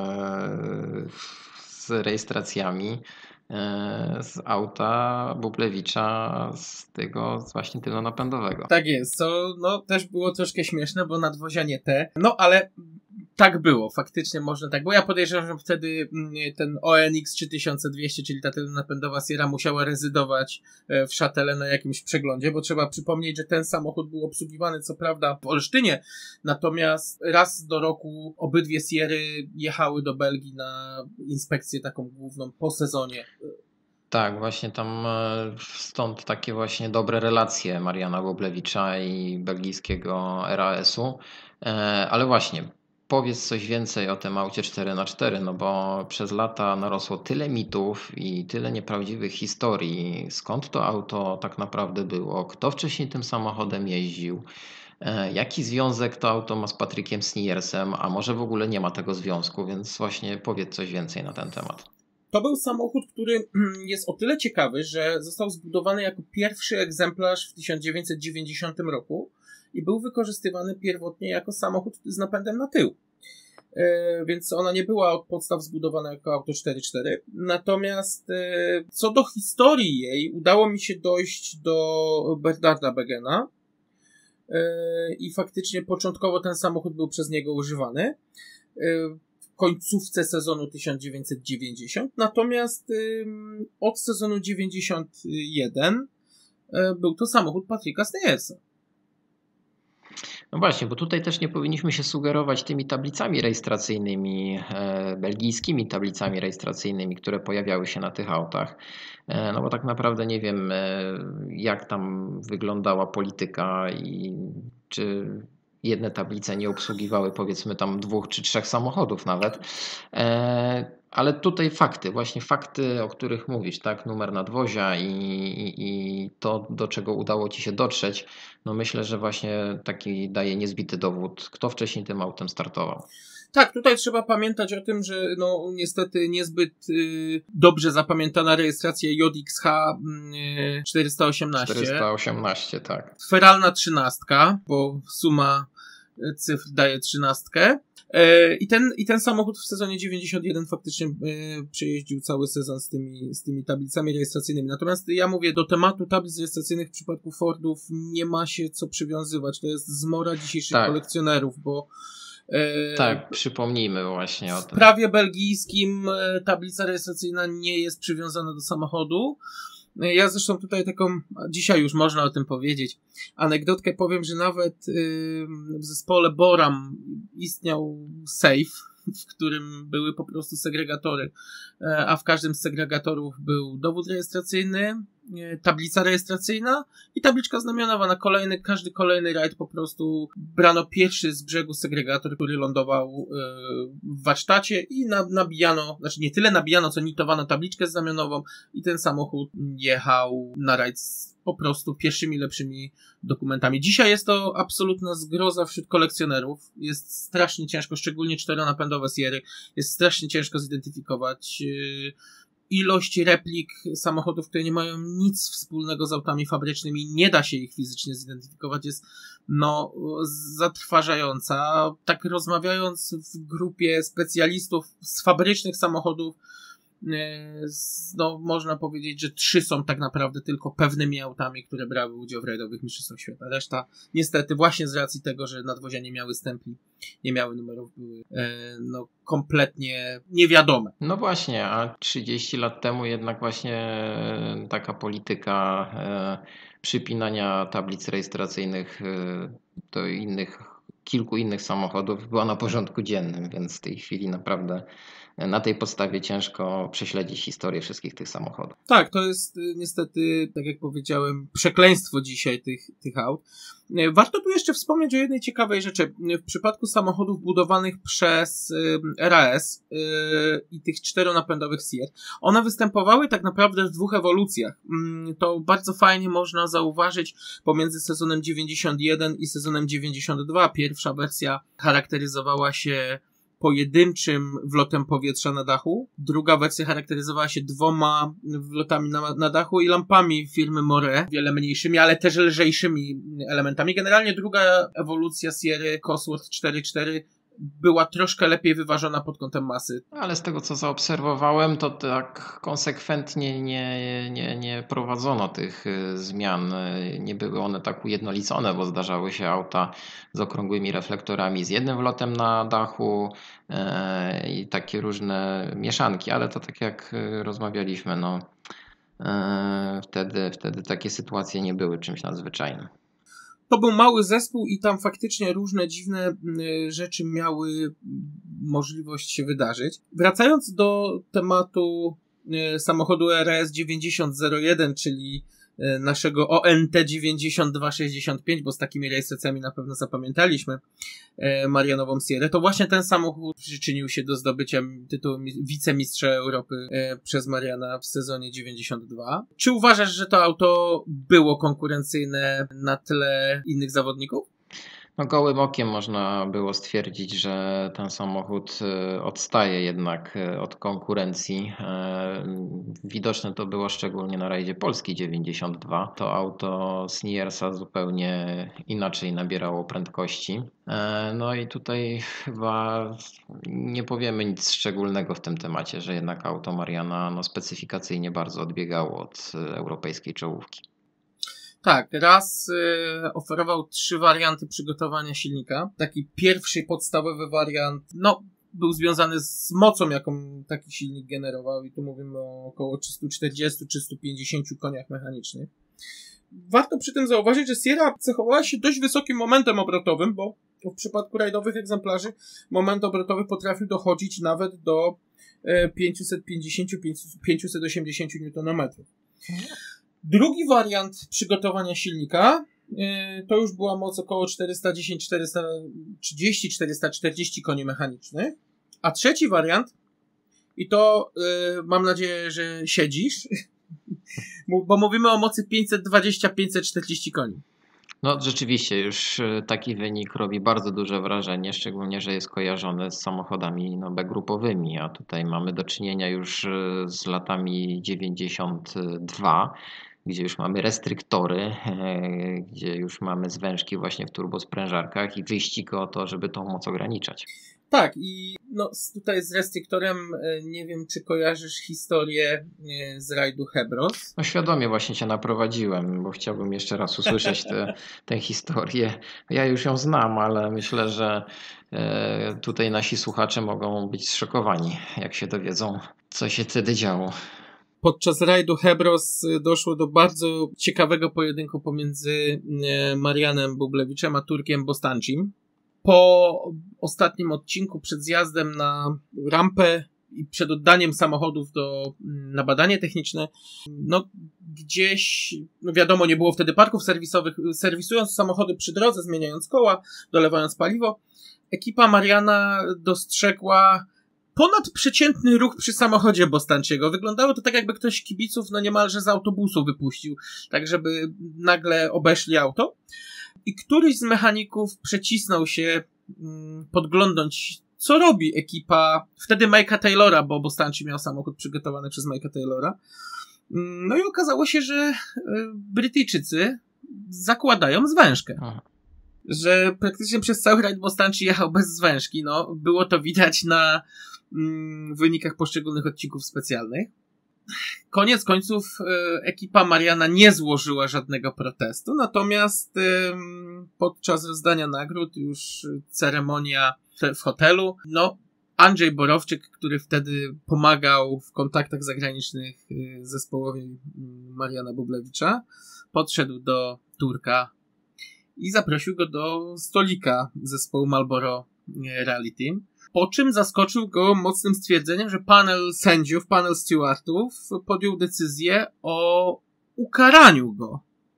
z rejestracjami z auta Bublewicza, z tego właśnie tylnonapędowego. Tak jest, co no, też było troszkę śmieszne, bo nadwozia nie te, no ale tak było, faktycznie można tak, bo ja podejrzewam, że wtedy ten O N X trzy tysiące dwieście, czyli ta tylnonapędowa Sierra musiała rezydować w Szatele na jakimś przeglądzie, bo trzeba przypomnieć, że ten samochód był obsługiwany co prawda w Olsztynie, natomiast raz do roku obydwie Sierry jechały do Belgii na inspekcję taką główną po sezonie. Tak, właśnie tam stąd takie właśnie dobre relacje Mariana Bublewicza i belgijskiego R A S-u, ale właśnie powiedz coś więcej o tym aucie cztery na cztery, no bo przez lata narosło tyle mitów i tyle nieprawdziwych historii. Skąd to auto tak naprawdę było? Kto wcześniej tym samochodem jeździł? Jaki związek to auto ma z Patrykiem Sniersem? A może w ogóle nie ma tego związku, więc właśnie powiedz coś więcej na ten temat. To był samochód, który jest o tyle ciekawy, że został zbudowany jako pierwszy egzemplarz w tysiąc dziewięćset dziewięćdziesiątym roku i był wykorzystywany pierwotnie jako samochód z napędem na tył. Yy, więc ona nie była od podstaw zbudowana jako auto cztery cztery. Natomiast yy, co do historii jej, udało mi się dojść do Bernarda Begena yy, i faktycznie początkowo ten samochód był przez niego używany. Yy, końcówce sezonu tysiąc dziewięćset dziewięćdziesiąt, natomiast ym, od sezonu dziewięćdziesiąt jeden y, był to samochód Patricka Steyersa. No właśnie, bo tutaj też nie powinniśmy się sugerować tymi tablicami rejestracyjnymi, e, belgijskimi tablicami rejestracyjnymi, które pojawiały się na tych autach. E, no bo tak naprawdę nie wiem, e, jak tam wyglądała polityka i czy jedne tablice nie obsługiwały powiedzmy tam dwóch czy trzech samochodów nawet. E, ale tutaj fakty, właśnie fakty, o których mówisz, tak? Numer nadwozia i, i, i to, do czego udało Ci się dotrzeć, no myślę, że właśnie taki daje niezbity dowód, kto wcześniej tym autem startował. Tak, tutaj trzeba pamiętać o tym, że no niestety niezbyt y, dobrze zapamiętana rejestracja J X H y, czterysta osiemnaście. czterysta osiemnaście, tak. Feralna trzynastka, bo suma cyfr daje trzynastkę. I ten, I ten samochód w sezonie dziewięćdziesiąt jeden faktycznie przejeździł cały sezon z tymi, z tymi tablicami rejestracyjnymi. Natomiast ja mówię, do tematu tablic rejestracyjnych w przypadku Fordów nie ma się co przywiązywać. To jest zmora dzisiejszych tak. kolekcjonerów, bo e, tak, przypomnijmy właśnie o tym. W prawie belgijskim tablica rejestracyjna nie jest przywiązana do samochodu. Ja zresztą tutaj taką, dzisiaj już można o tym powiedzieć, anegdotkę powiem, że nawet yy, w zespole Boram istniał safe, w którym były po prostu segregatory, a w każdym z segregatorów był dowód rejestracyjny, tablica rejestracyjna i tabliczka znamionowa. Na kolejny, każdy kolejny rajd po prostu brano pierwszy z brzegu segregator, który lądował w warsztacie i nabijano, znaczy nie tyle nabijano, co nitowano tabliczkę znamionową i ten samochód jechał na rajd z po prostu pierwszymi, lepszymi dokumentami. Dzisiaj jest to absolutna zgroza wśród kolekcjonerów. Jest strasznie ciężko, szczególnie czteronapędowe Sierry, jest strasznie ciężko zidentyfikować yy, ilość replik samochodów, które nie mają nic wspólnego z autami fabrycznymi. Nie da się ich fizycznie zidentyfikować. Jest no zatrważająca. Tak rozmawiając w grupie specjalistów z fabrycznych samochodów, no można powiedzieć, że trzy są tak naprawdę tylko pewnymi autami, które brały udział w rajdowych mistrzostwach świata. Reszta niestety właśnie z racji tego, że nadwozia nie miały stempli, nie miały numerów, były e, no kompletnie niewiadome. No właśnie, a trzydzieści lat temu jednak właśnie taka polityka e, przypinania tablic rejestracyjnych e, do innych, kilku innych samochodów była na porządku dziennym, więc w tej chwili naprawdę na tej podstawie ciężko prześledzić historię wszystkich tych samochodów. Tak, to jest niestety, tak jak powiedziałem, przekleństwo dzisiaj tych, tych aut. Warto tu jeszcze wspomnieć o jednej ciekawej rzeczy. W przypadku samochodów budowanych przez R A S i tych czteronapędowych Sierr, one występowały tak naprawdę w dwóch ewolucjach. To bardzo fajnie można zauważyć pomiędzy sezonem dziewięćdziesiąt jeden i sezonem dziewięćdziesiąt dwa. Pierwsza wersja charakteryzowała się pojedynczym wlotem powietrza na dachu. Druga wersja charakteryzowała się dwoma wlotami na, na dachu i lampami firmy Moret, wiele mniejszymi, ale też lżejszymi elementami. Generalnie druga ewolucja Sierry Cosworth cztery cztery była troszkę lepiej wyważona pod kątem masy. Ale z tego, co zaobserwowałem, to tak konsekwentnie nie, nie, nie prowadzono tych zmian. Nie były one tak ujednolicone, bo zdarzały się auta z okrągłymi reflektorami z jednym wlotem na dachu e, i takie różne mieszanki, ale to tak jak rozmawialiśmy, no e, wtedy, wtedy takie sytuacje nie były czymś nadzwyczajnym. To był mały zespół i tam faktycznie różne dziwne rzeczy miały możliwość się wydarzyć. Wracając do tematu samochodu R A S dziewięćdziesiąt zero jeden, czyli naszego O N T dziewięćdziesiąt dwa sześćdziesiąt pięć, bo z takimi rejestracjami na pewno zapamiętaliśmy Marianową Sierrę, to właśnie ten samochód przyczynił się do zdobycia tytułu wicemistrza Europy przez Mariana w sezonie dziewięćdziesiąt dwa. Czy uważasz, że to auto było konkurencyjne na tle innych zawodników? No, gołym okiem można było stwierdzić, że ten samochód odstaje jednak od konkurencji. Widoczne to było szczególnie na rajdzie Polski dziewięćdziesiąt dwa. To auto Sniersa zupełnie inaczej nabierało prędkości. No i tutaj chyba nie powiemy nic szczególnego w tym temacie, że jednak auto Mariana no, specyfikacyjnie bardzo odbiegało od europejskiej czołówki. Tak, raz y, oferował trzy warianty przygotowania silnika. Taki pierwszy podstawowy wariant, no był związany z mocą, jaką taki silnik generował i tu mówimy o około trzysta czterdzieści do trzystu pięćdziesięciu koniach mechanicznych. Warto przy tym zauważyć, że Sierra cechowała się dość wysokim momentem obrotowym, bo w przypadku rajdowych egzemplarzy moment obrotowy potrafił dochodzić nawet do pięćset pięćdziesiąt do pięćset osiemdziesiąt niutonometrów. Drugi wariant przygotowania silnika to już była moc około czterysta dziesięć, czterysta trzydzieści, czterysta czterdzieści koni mechanicznych. A trzeci wariant, i to yy, mam nadzieję, że siedzisz, bo mówimy o mocy pięćset dwadzieścia do pięćset czterdzieści koni. No rzeczywiście już taki wynik robi bardzo duże wrażenie, szczególnie, że jest kojarzony z samochodami no, B-grupowymi, a tutaj mamy do czynienia już z latami dziewięćdziesiąt dwa, gdzie już mamy restryktory, gdzie już mamy zwężki właśnie w turbosprężarkach i wyścig o to, żeby tą moc ograniczać. Tak, i no, tutaj z restryktorem nie wiem, czy kojarzysz historię z rajdu Hebros. No świadomie właśnie cię naprowadziłem, bo chciałbym jeszcze raz usłyszeć tę tę historię. Ja już ją znam, ale myślę, że e, tutaj nasi słuchacze mogą być zszokowani, jak się dowiedzą, co się wtedy działo. Podczas rajdu Hebros doszło do bardzo ciekawego pojedynku pomiędzy Marianem Bublewiczem a Turkiem Bostancim. Po ostatnim odcinku przed zjazdem na rampę i przed oddaniem samochodów do, na badanie techniczne, no gdzieś, no wiadomo, nie było wtedy parków serwisowych, serwisując samochody przy drodze, zmieniając koła, dolewając paliwo, ekipa Mariana dostrzegła ponadprzeciętny ruch przy samochodzie Bostanciego. Wyglądało to tak, jakby ktoś kibiców no niemalże z autobusu wypuścił, tak żeby nagle obeszli auto. I któryś z mechaników przecisnął się mm, podglądnąć, co robi ekipa, wtedy Mike'a Taylora, bo Bostanci miał samochód przygotowany przez Mike'a Taylora. No i okazało się, że y, Brytyjczycy zakładają zwężkę. Aha. Że praktycznie przez cały rajd Bostanci jechał bez zwężki. No, było to widać na mm, wynikach poszczególnych odcinków specjalnych. Koniec końców e, ekipa Mariana nie złożyła żadnego protestu, natomiast e, podczas rozdania nagród już ceremonia w hotelu, no Andrzej Borowczyk, który wtedy pomagał w kontaktach zagranicznych e, zespołowi Mariana Bublewicza, podszedł do Turka i zaprosił go do stolika zespołu Marlboro Rally Team. Po czym zaskoczył go mocnym stwierdzeniem, że panel sędziów, panel stewardów podjął decyzję o ukaraniu go.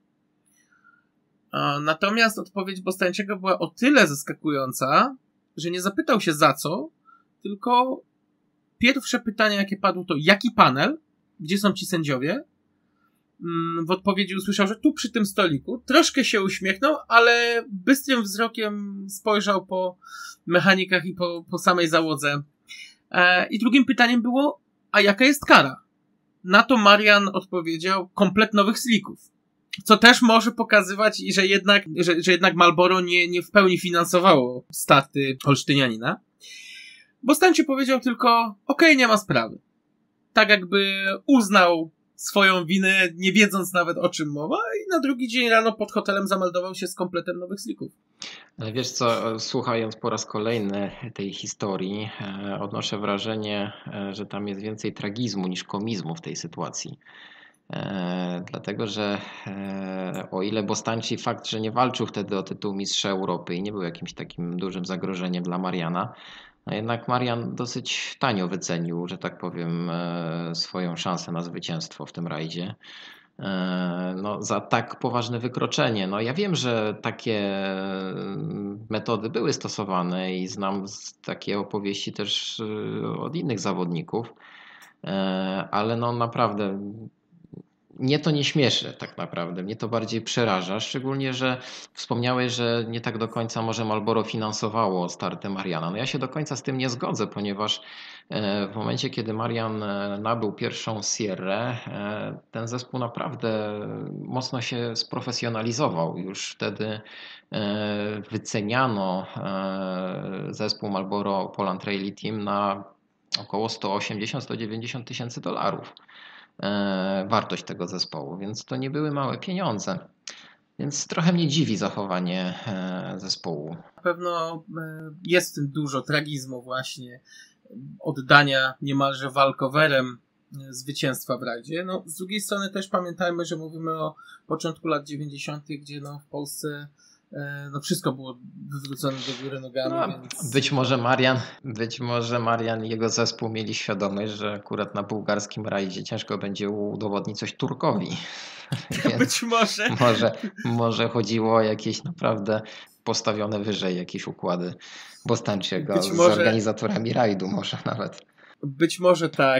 Natomiast odpowiedź Bostańczego była o tyle zaskakująca, że nie zapytał się za co, tylko pierwsze pytanie, jakie padło, to jaki panel? Gdzie są ci sędziowie? W odpowiedzi usłyszał, że tu przy tym stoliku. Troszkę się uśmiechnął, ale bystrym wzrokiem spojrzał po mechanikach i po, po samej załodze. E, I drugim pytaniem było, a jaka jest kara? Na to Marian odpowiedział, komplet nowych slików. Co też może pokazywać, że jednak, że, że jednak Marlboro nie, nie w pełni finansowało starty Olsztynianina. Bostańczy powiedział tylko, okej, okay, nie ma sprawy. Tak jakby uznał swoją winę, nie wiedząc nawet o czym mowa, i na drugi dzień rano pod hotelem zameldował się z kompletem nowych slików. Ale wiesz co, słuchając po raz kolejny tej historii, odnoszę wrażenie, że tam jest więcej tragizmu niż komizmu w tej sytuacji. E, dlatego, że e, o ile Bostańczy fakt, że nie walczył wtedy o tytuł mistrza Europy i nie był jakimś takim dużym zagrożeniem dla Mariana, no jednak Marian dosyć tanio wycenił, że tak powiem, e, swoją szansę na zwycięstwo w tym rajdzie. E, no, za tak poważne wykroczenie. No, ja wiem, że takie metody były stosowane i znam takie opowieści też od innych zawodników, e, ale no naprawdę mnie to nie śmieszy tak naprawdę, mnie to bardziej przeraża, szczególnie, że wspomniałeś, że nie tak do końca może Marlboro finansowało starty Mariana. No ja się do końca z tym nie zgodzę, ponieważ w momencie, kiedy Marian nabył pierwszą Sierrę, ten zespół naprawdę mocno się sprofesjonalizował. Już wtedy wyceniano zespół Marlboro Poland Rally Team na około sto osiemdziesiąt do stu dziewięćdziesięciu tysięcy dolarów. Wartość tego zespołu, więc to nie były małe pieniądze. Więc trochę mnie dziwi zachowanie zespołu. Na pewno jest w tym dużo tragizmu właśnie, oddania niemalże walkowerem zwycięstwa w rajdzie. No, z drugiej strony też pamiętajmy, że mówimy o początku lat dziewięćdziesiątych, gdzie no, w Polsce no, wszystko było wywrócone do góry nogami. No, więc... Być może Marian, być może Marian i jego zespół mieli świadomość, że akurat na bułgarskim rajdzie ciężko będzie udowodnić coś Turkowi. Być może. może. Może chodziło o jakieś naprawdę postawione wyżej jakieś układy Bostańczyka z może... organizatorami rajdu może nawet. Być może tak.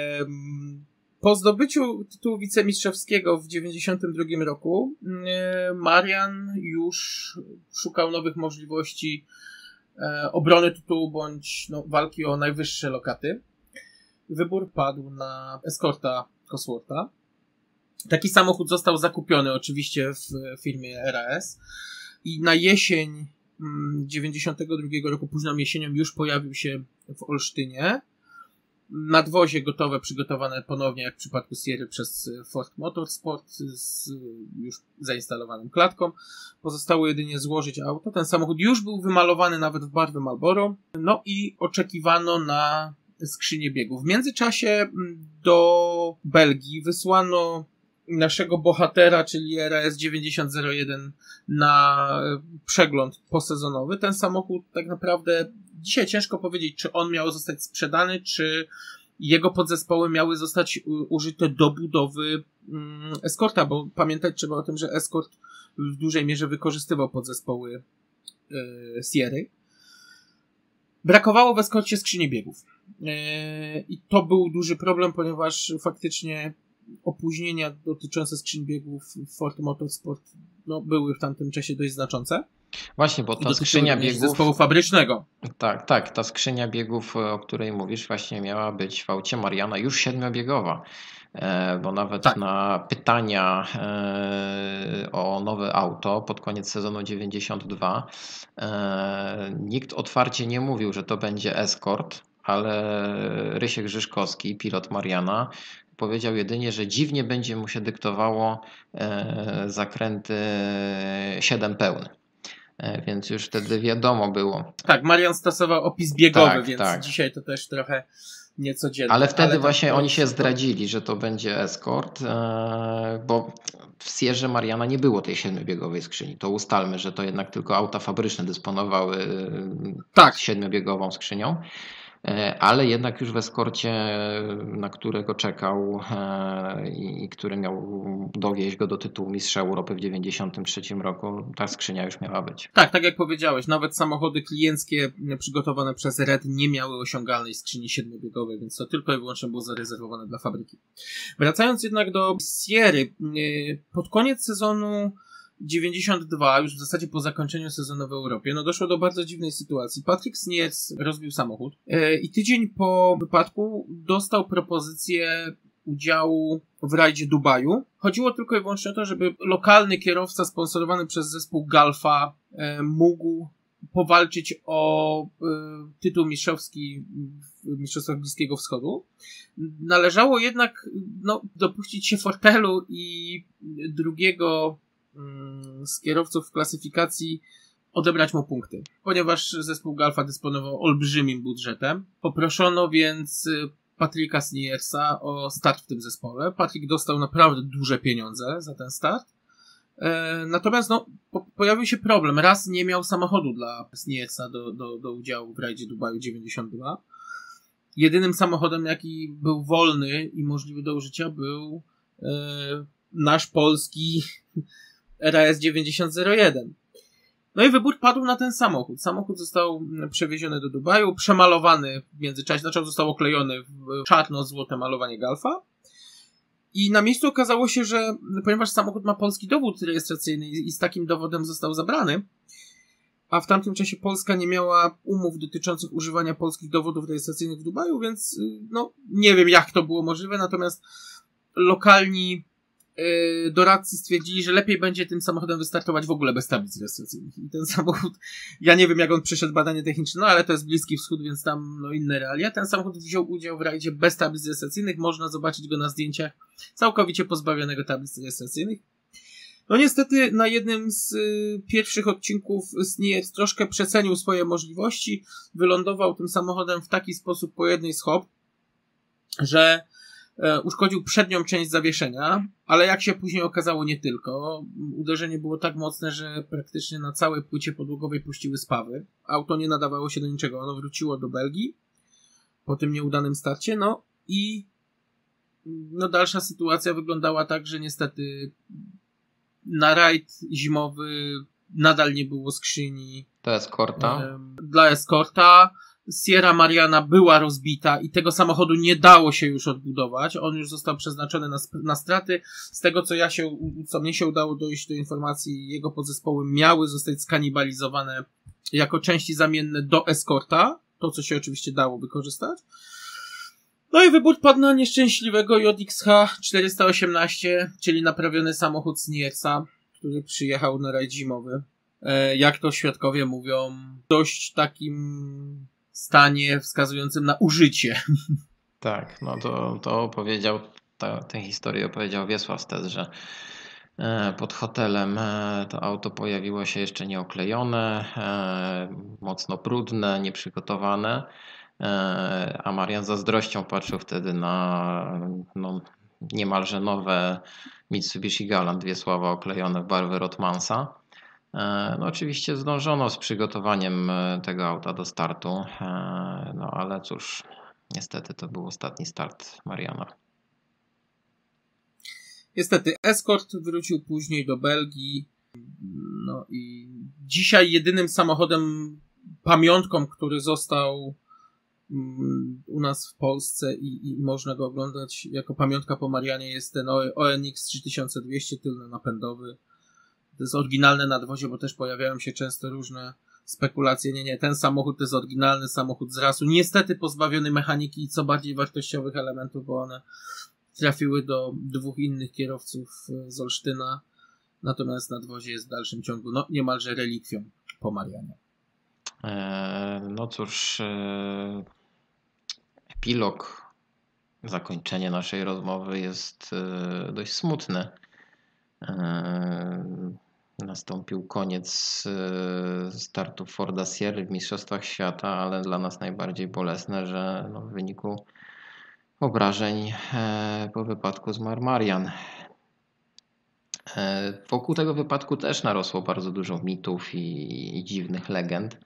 Po zdobyciu tytułu wicemistrzowskiego w dziewięćdziesiątym drugim roku Marian już szukał nowych możliwości obrony tytułu bądź no, walki o najwyższe lokaty. Wybór padł na Escorta Coswortha. Taki samochód został zakupiony oczywiście w firmie R A S i na jesień dziewięćdziesiątego drugiego roku, późną jesienią już pojawił się w Olsztynie. Nadwozie gotowe, przygotowane ponownie jak w przypadku Sierry przez Ford Motorsport z już zainstalowaną klatką. Pozostało jedynie złożyć auto. Ten samochód już był wymalowany nawet w barwy Marlboro. No i oczekiwano na skrzynię biegów. W międzyczasie do Belgii wysłano naszego bohatera, czyli R A S dziewięćdziesiąt zero jeden na przegląd posezonowy. Ten samochód tak naprawdę dzisiaj ciężko powiedzieć, czy on miał zostać sprzedany, czy jego podzespoły miały zostać użyte do budowy Escorta, bo pamiętać trzeba o tym, że Escort w dużej mierze wykorzystywał podzespoły yy, Sierry. Brakowało w Escorcie skrzyni biegów. Yy, I to był duży problem, ponieważ faktycznie opóźnienia dotyczące skrzyń biegów Ford Motorsport no, były w tamtym czasie dość znaczące. Właśnie, bo ta skrzynia biegów... zespołu fabrycznego. Tak, tak. Ta skrzynia biegów, o której mówisz, właśnie miała być w aucie Mariana już siedmiobiegowa. Bo nawet tak. na pytania o nowe auto pod koniec sezonu dziewięćdziesiąt dwa nikt otwarcie nie mówił, że to będzie Escort, ale Rysiek Grzyszkowski, pilot Mariana, powiedział jedynie, że dziwnie będzie mu się dyktowało zakręty siedem pełny. Więc już wtedy wiadomo było. Tak, Marian stosował opis biegowy, tak, więc tak. dzisiaj to też trochę niecodzienne. Ale wtedy Ale właśnie tak, oni się zdradzili, że to będzie Escort, bo w Sierrze Mariana nie było tej siedmiobiegowej skrzyni. To ustalmy, że to jednak tylko auta fabryczne dysponowały tak. siedmiobiegową skrzynią. Ale jednak już w Escorcie, na którego czekał i który miał dowieźć go do tytułu mistrza Europy w dziewięćdziesiątym trzecim roku, ta skrzynia już miała być. Tak, tak jak powiedziałeś, nawet samochody klienckie przygotowane przez Red nie miały osiągalnej skrzyni siedmiobiegowej, więc to tylko i wyłącznie było zarezerwowane dla fabryki. Wracając jednak do Sierry, pod koniec sezonu dziewięćdziesiąt dwa, już w zasadzie po zakończeniu sezonu w Europie, no doszło do bardzo dziwnej sytuacji. Patrick Sniers rozbił samochód yy, i tydzień po wypadku dostał propozycję udziału w rajdzie Dubaju. Chodziło tylko i wyłącznie o to, żeby lokalny kierowca sponsorowany przez zespół Galfa yy, mógł powalczyć o yy, tytuł mistrzowski w Mistrzostwach Bliskiego Wschodu. Należało jednak no, dopuścić się fortelu i drugiego z kierowców w klasyfikacji odebrać mu punkty. Ponieważ zespół Galfa dysponował olbrzymim budżetem, poproszono więc Patricka Sniersa o start w tym zespole. Patrick dostał naprawdę duże pieniądze za ten start. E, natomiast no, po, pojawił się problem. Raz nie miał samochodu dla Sniersa do, do, do udziału w rajdzie Dubaju dziewięćdziesiąt dwa. Jedynym samochodem, jaki był wolny i możliwy do użycia, był e, nasz polski R A S dziewięćdziesiąt zero jeden. No i wybór padł na ten samochód. Samochód został przewieziony do Dubaju, przemalowany w międzyczasie, znaczy został oklejony w czarno-złote malowanie Galfa. I na miejscu okazało się, że ponieważ samochód ma polski dowód rejestracyjny i z takim dowodem został zabrany, a w tamtym czasie Polska nie miała umów dotyczących używania polskich dowodów rejestracyjnych w Dubaju, więc no nie wiem jak to było możliwe, natomiast lokalni doradcy stwierdzili, że lepiej będzie tym samochodem wystartować w ogóle bez tablic rejestracyjnych. I ten samochód, ja nie wiem jak on przeszedł badanie techniczne, no ale to jest Bliski Wschód, więc tam no inne realia. Ten samochód wziął udział w rajdzie bez tablic rejestracyjnych, można zobaczyć go na zdjęciach całkowicie pozbawionego tablic rejestracyjnych. No niestety na jednym z y, pierwszych odcinków Sniers troszkę przecenił swoje możliwości, wylądował tym samochodem w taki sposób po jednej z hop, że e, uszkodził przednią część zawieszenia, ale jak się później okazało nie tylko. Uderzenie było tak mocne, że praktycznie na całej płycie podłogowej puściły spawy. Auto nie nadawało się do niczego, ono wróciło do Belgii po tym nieudanym starcie, no i no dalsza sytuacja wyglądała tak, że niestety na rajd zimowy nadal nie było skrzyni To Escorta. em, dla Escorta. Sierra Mariana była rozbita i tego samochodu nie dało się już odbudować. On już został przeznaczony na, sp- na straty. Z tego, co ja się, co mnie się udało dojść do informacji, jego podzespoły miały zostać skanibalizowane jako części zamienne do Escorta. To, co się oczywiście dało wykorzystać. No i wybór padł na nieszczęśliwego J X H czterysta osiemnaście, czyli naprawiony samochód Sniersa, który przyjechał na rajd zimowy. E, jak to świadkowie mówią, w dość takim stanie wskazującym na użycie. Tak, no to, to opowiedział, ta, tę historię opowiedział Wiesław Stes, że e, pod hotelem e, to auto pojawiło się jeszcze nieoklejone, e, mocno brudne, nieprzygotowane, e, a Marian z zazdrością patrzył wtedy na no, niemalże nowe Mitsubishi Galant Wiesława oklejone w barwy Rottmansa. No oczywiście zdążono z przygotowaniem tego auta do startu, no ale cóż, niestety to był ostatni start Mariana. Niestety Escort wrócił później do Belgii, no i dzisiaj jedynym samochodem, pamiątką, który został u nas w Polsce i, i można go oglądać jako pamiątka po Marianie, jest ten O N X trzy tysiące dwieście tylno-napędowy. To jest oryginalne nadwozie, bo też pojawiają się często różne spekulacje. Nie, nie, ten samochód to jest oryginalny samochód z rasu. Niestety pozbawiony mechaniki i co bardziej wartościowych elementów, bo one trafiły do dwóch innych kierowców z Olsztyna. Natomiast nadwozie jest w dalszym ciągu no niemalże relikwią po Marianie. No cóż, epilog, zakończenie naszej rozmowy jest dość smutny. Nastąpił koniec startu Forda Sierry w Mistrzostwach Świata, ale dla nas najbardziej bolesne, że no w wyniku obrażeń po wypadku zmarł Marian. Wokół tego wypadku też narosło bardzo dużo mitów i, i dziwnych legend.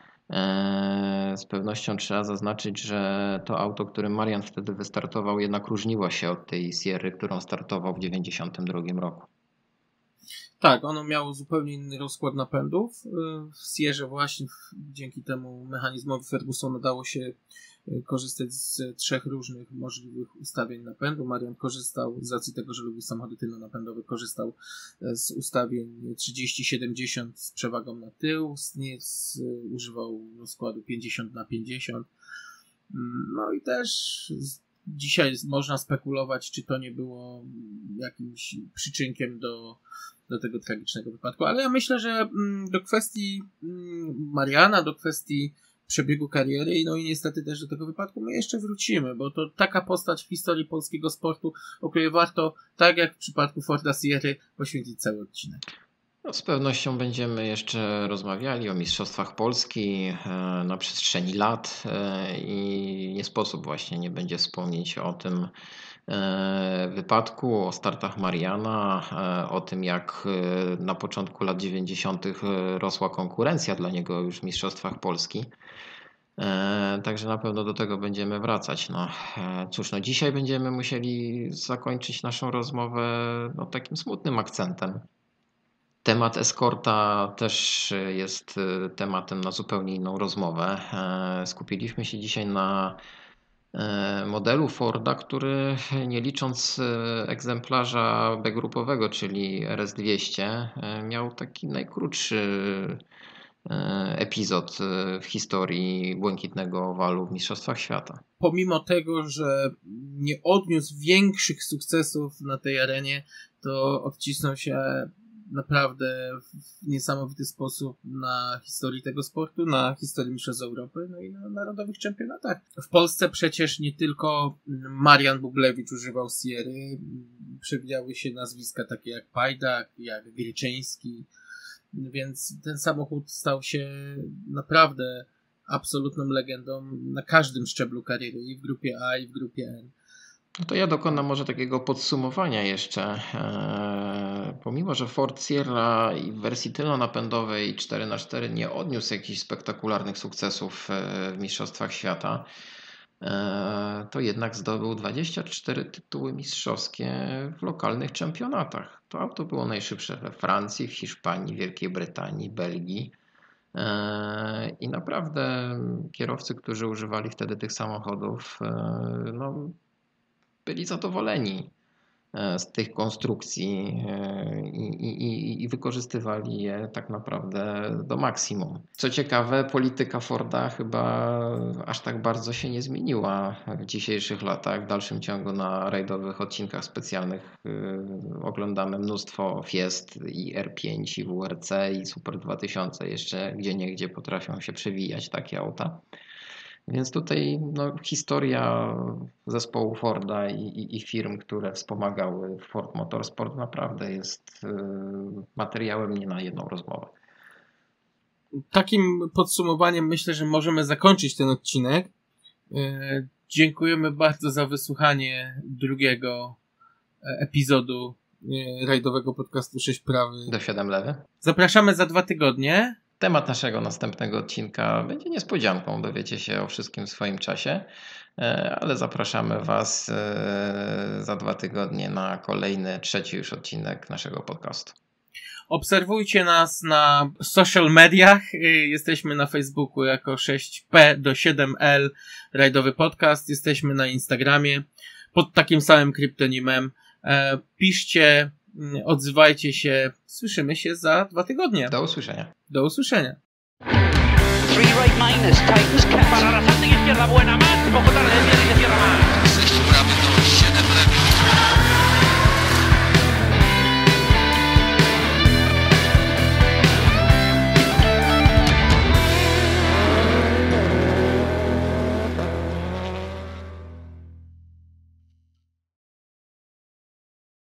Z pewnością trzeba zaznaczyć, że to auto, którym Marian wtedy wystartował, jednak różniło się od tej Sierry, którą startował w dziewięćdziesiątym drugim roku. Tak, ono miało zupełnie inny rozkład napędów. W Sierrze właśnie dzięki temu mechanizmowi Fergusona dało się korzystać z trzech różnych możliwych ustawień napędu. Marian korzystał, z racji tego, że lubił samochody tylno-napędowe, korzystał z ustawień trzydzieści siedemdziesiąt z przewagą na tył. Sniers używał rozkładu pięćdziesiąt na pięćdziesiąt. No i też dzisiaj można spekulować, czy to nie było jakimś przyczynkiem do do tego tragicznego wypadku, ale ja myślę, że do kwestii Mariana, do kwestii przebiegu kariery, no i niestety też do tego wypadku my jeszcze wrócimy, bo to taka postać w historii polskiego sportu, o której warto, tak jak w przypadku Forda Sierry, poświęcić cały odcinek. No, z pewnością będziemy jeszcze rozmawiali o Mistrzostwach Polski na przestrzeni lat i nie sposób właśnie nie będzie wspomnieć o tym wypadku, o startach Mariana, o tym jak na początku lat dziewięćdziesiątych rosła konkurencja dla niego już w Mistrzostwach Polski. Także na pewno do tego będziemy wracać. No cóż, no dzisiaj będziemy musieli zakończyć naszą rozmowę no, takim smutnym akcentem. Temat Escorta też jest tematem na zupełnie inną rozmowę. Skupiliśmy się dzisiaj na modelu Forda, który nie licząc egzemplarza B-grupowego, czyli R S dwieście, miał taki najkrótszy epizod w historii błękitnego owalu w Mistrzostwach Świata. Pomimo tego, że nie odniósł większych sukcesów na tej arenie, to odcisnął się naprawdę w niesamowity sposób na historii tego sportu, na historii mistrzostw Europy, no i na narodowych czempionatach. W Polsce przecież nie tylko Marian Bublewicz używał Sierry, przewijały się nazwiska takie jak Pajdak, jak Gryczyński, więc ten samochód stał się naprawdę absolutną legendą na każdym szczeblu kariery, i w grupie A, i w grupie N. No to ja dokonam może takiego podsumowania jeszcze. Eee, pomimo, że Ford Sierra i w wersji tylnonapędowej cztery na cztery nie odniósł jakichś spektakularnych sukcesów w Mistrzostwach Świata, eee, to jednak zdobył dwadzieścia cztery tytuły mistrzowskie w lokalnych czempionatach. To auto było najszybsze we Francji, w Hiszpanii, Wielkiej Brytanii, Belgii. Eee, I naprawdę kierowcy, którzy używali wtedy tych samochodów, eee, no, byli zadowoleni z tych konstrukcji i, i, i wykorzystywali je tak naprawdę do maksimum. Co ciekawe, polityka Forda chyba aż tak bardzo się nie zmieniła w dzisiejszych latach. W dalszym ciągu na rajdowych odcinkach specjalnych oglądamy mnóstwo Fiest i R pięć, i W R C, i Super dwa tysiące. Jeszcze gdzieniegdzie potrafią się przewijać takie auta. Więc tutaj no, historia zespołu Forda i, i, i firm, które wspomagały Ford Motorsport, naprawdę jest y, materiałem nie na jedną rozmowę. Takim podsumowaniem myślę, że możemy zakończyć ten odcinek. E, dziękujemy bardzo za wysłuchanie drugiego epizodu e, rajdowego podcastu sześć prawy do siedem lewy. Zapraszamy za dwa tygodnie. Temat naszego następnego odcinka będzie niespodzianką, dowiecie się o wszystkim w swoim czasie, ale zapraszamy Was za dwa tygodnie na kolejny, trzeci już odcinek naszego podcastu. Obserwujcie nas na social mediach. Jesteśmy na Facebooku jako sześć P do siedem L Rajdowy Podcast. Jesteśmy na Instagramie pod takim samym kryptonimem. Piszcie, odzywajcie się. Słyszymy się za dwa tygodnie. Do usłyszenia. Do usłyszenia. Three right minus, tightens, para la izquierda, buena más, poco tarde, izquierda más.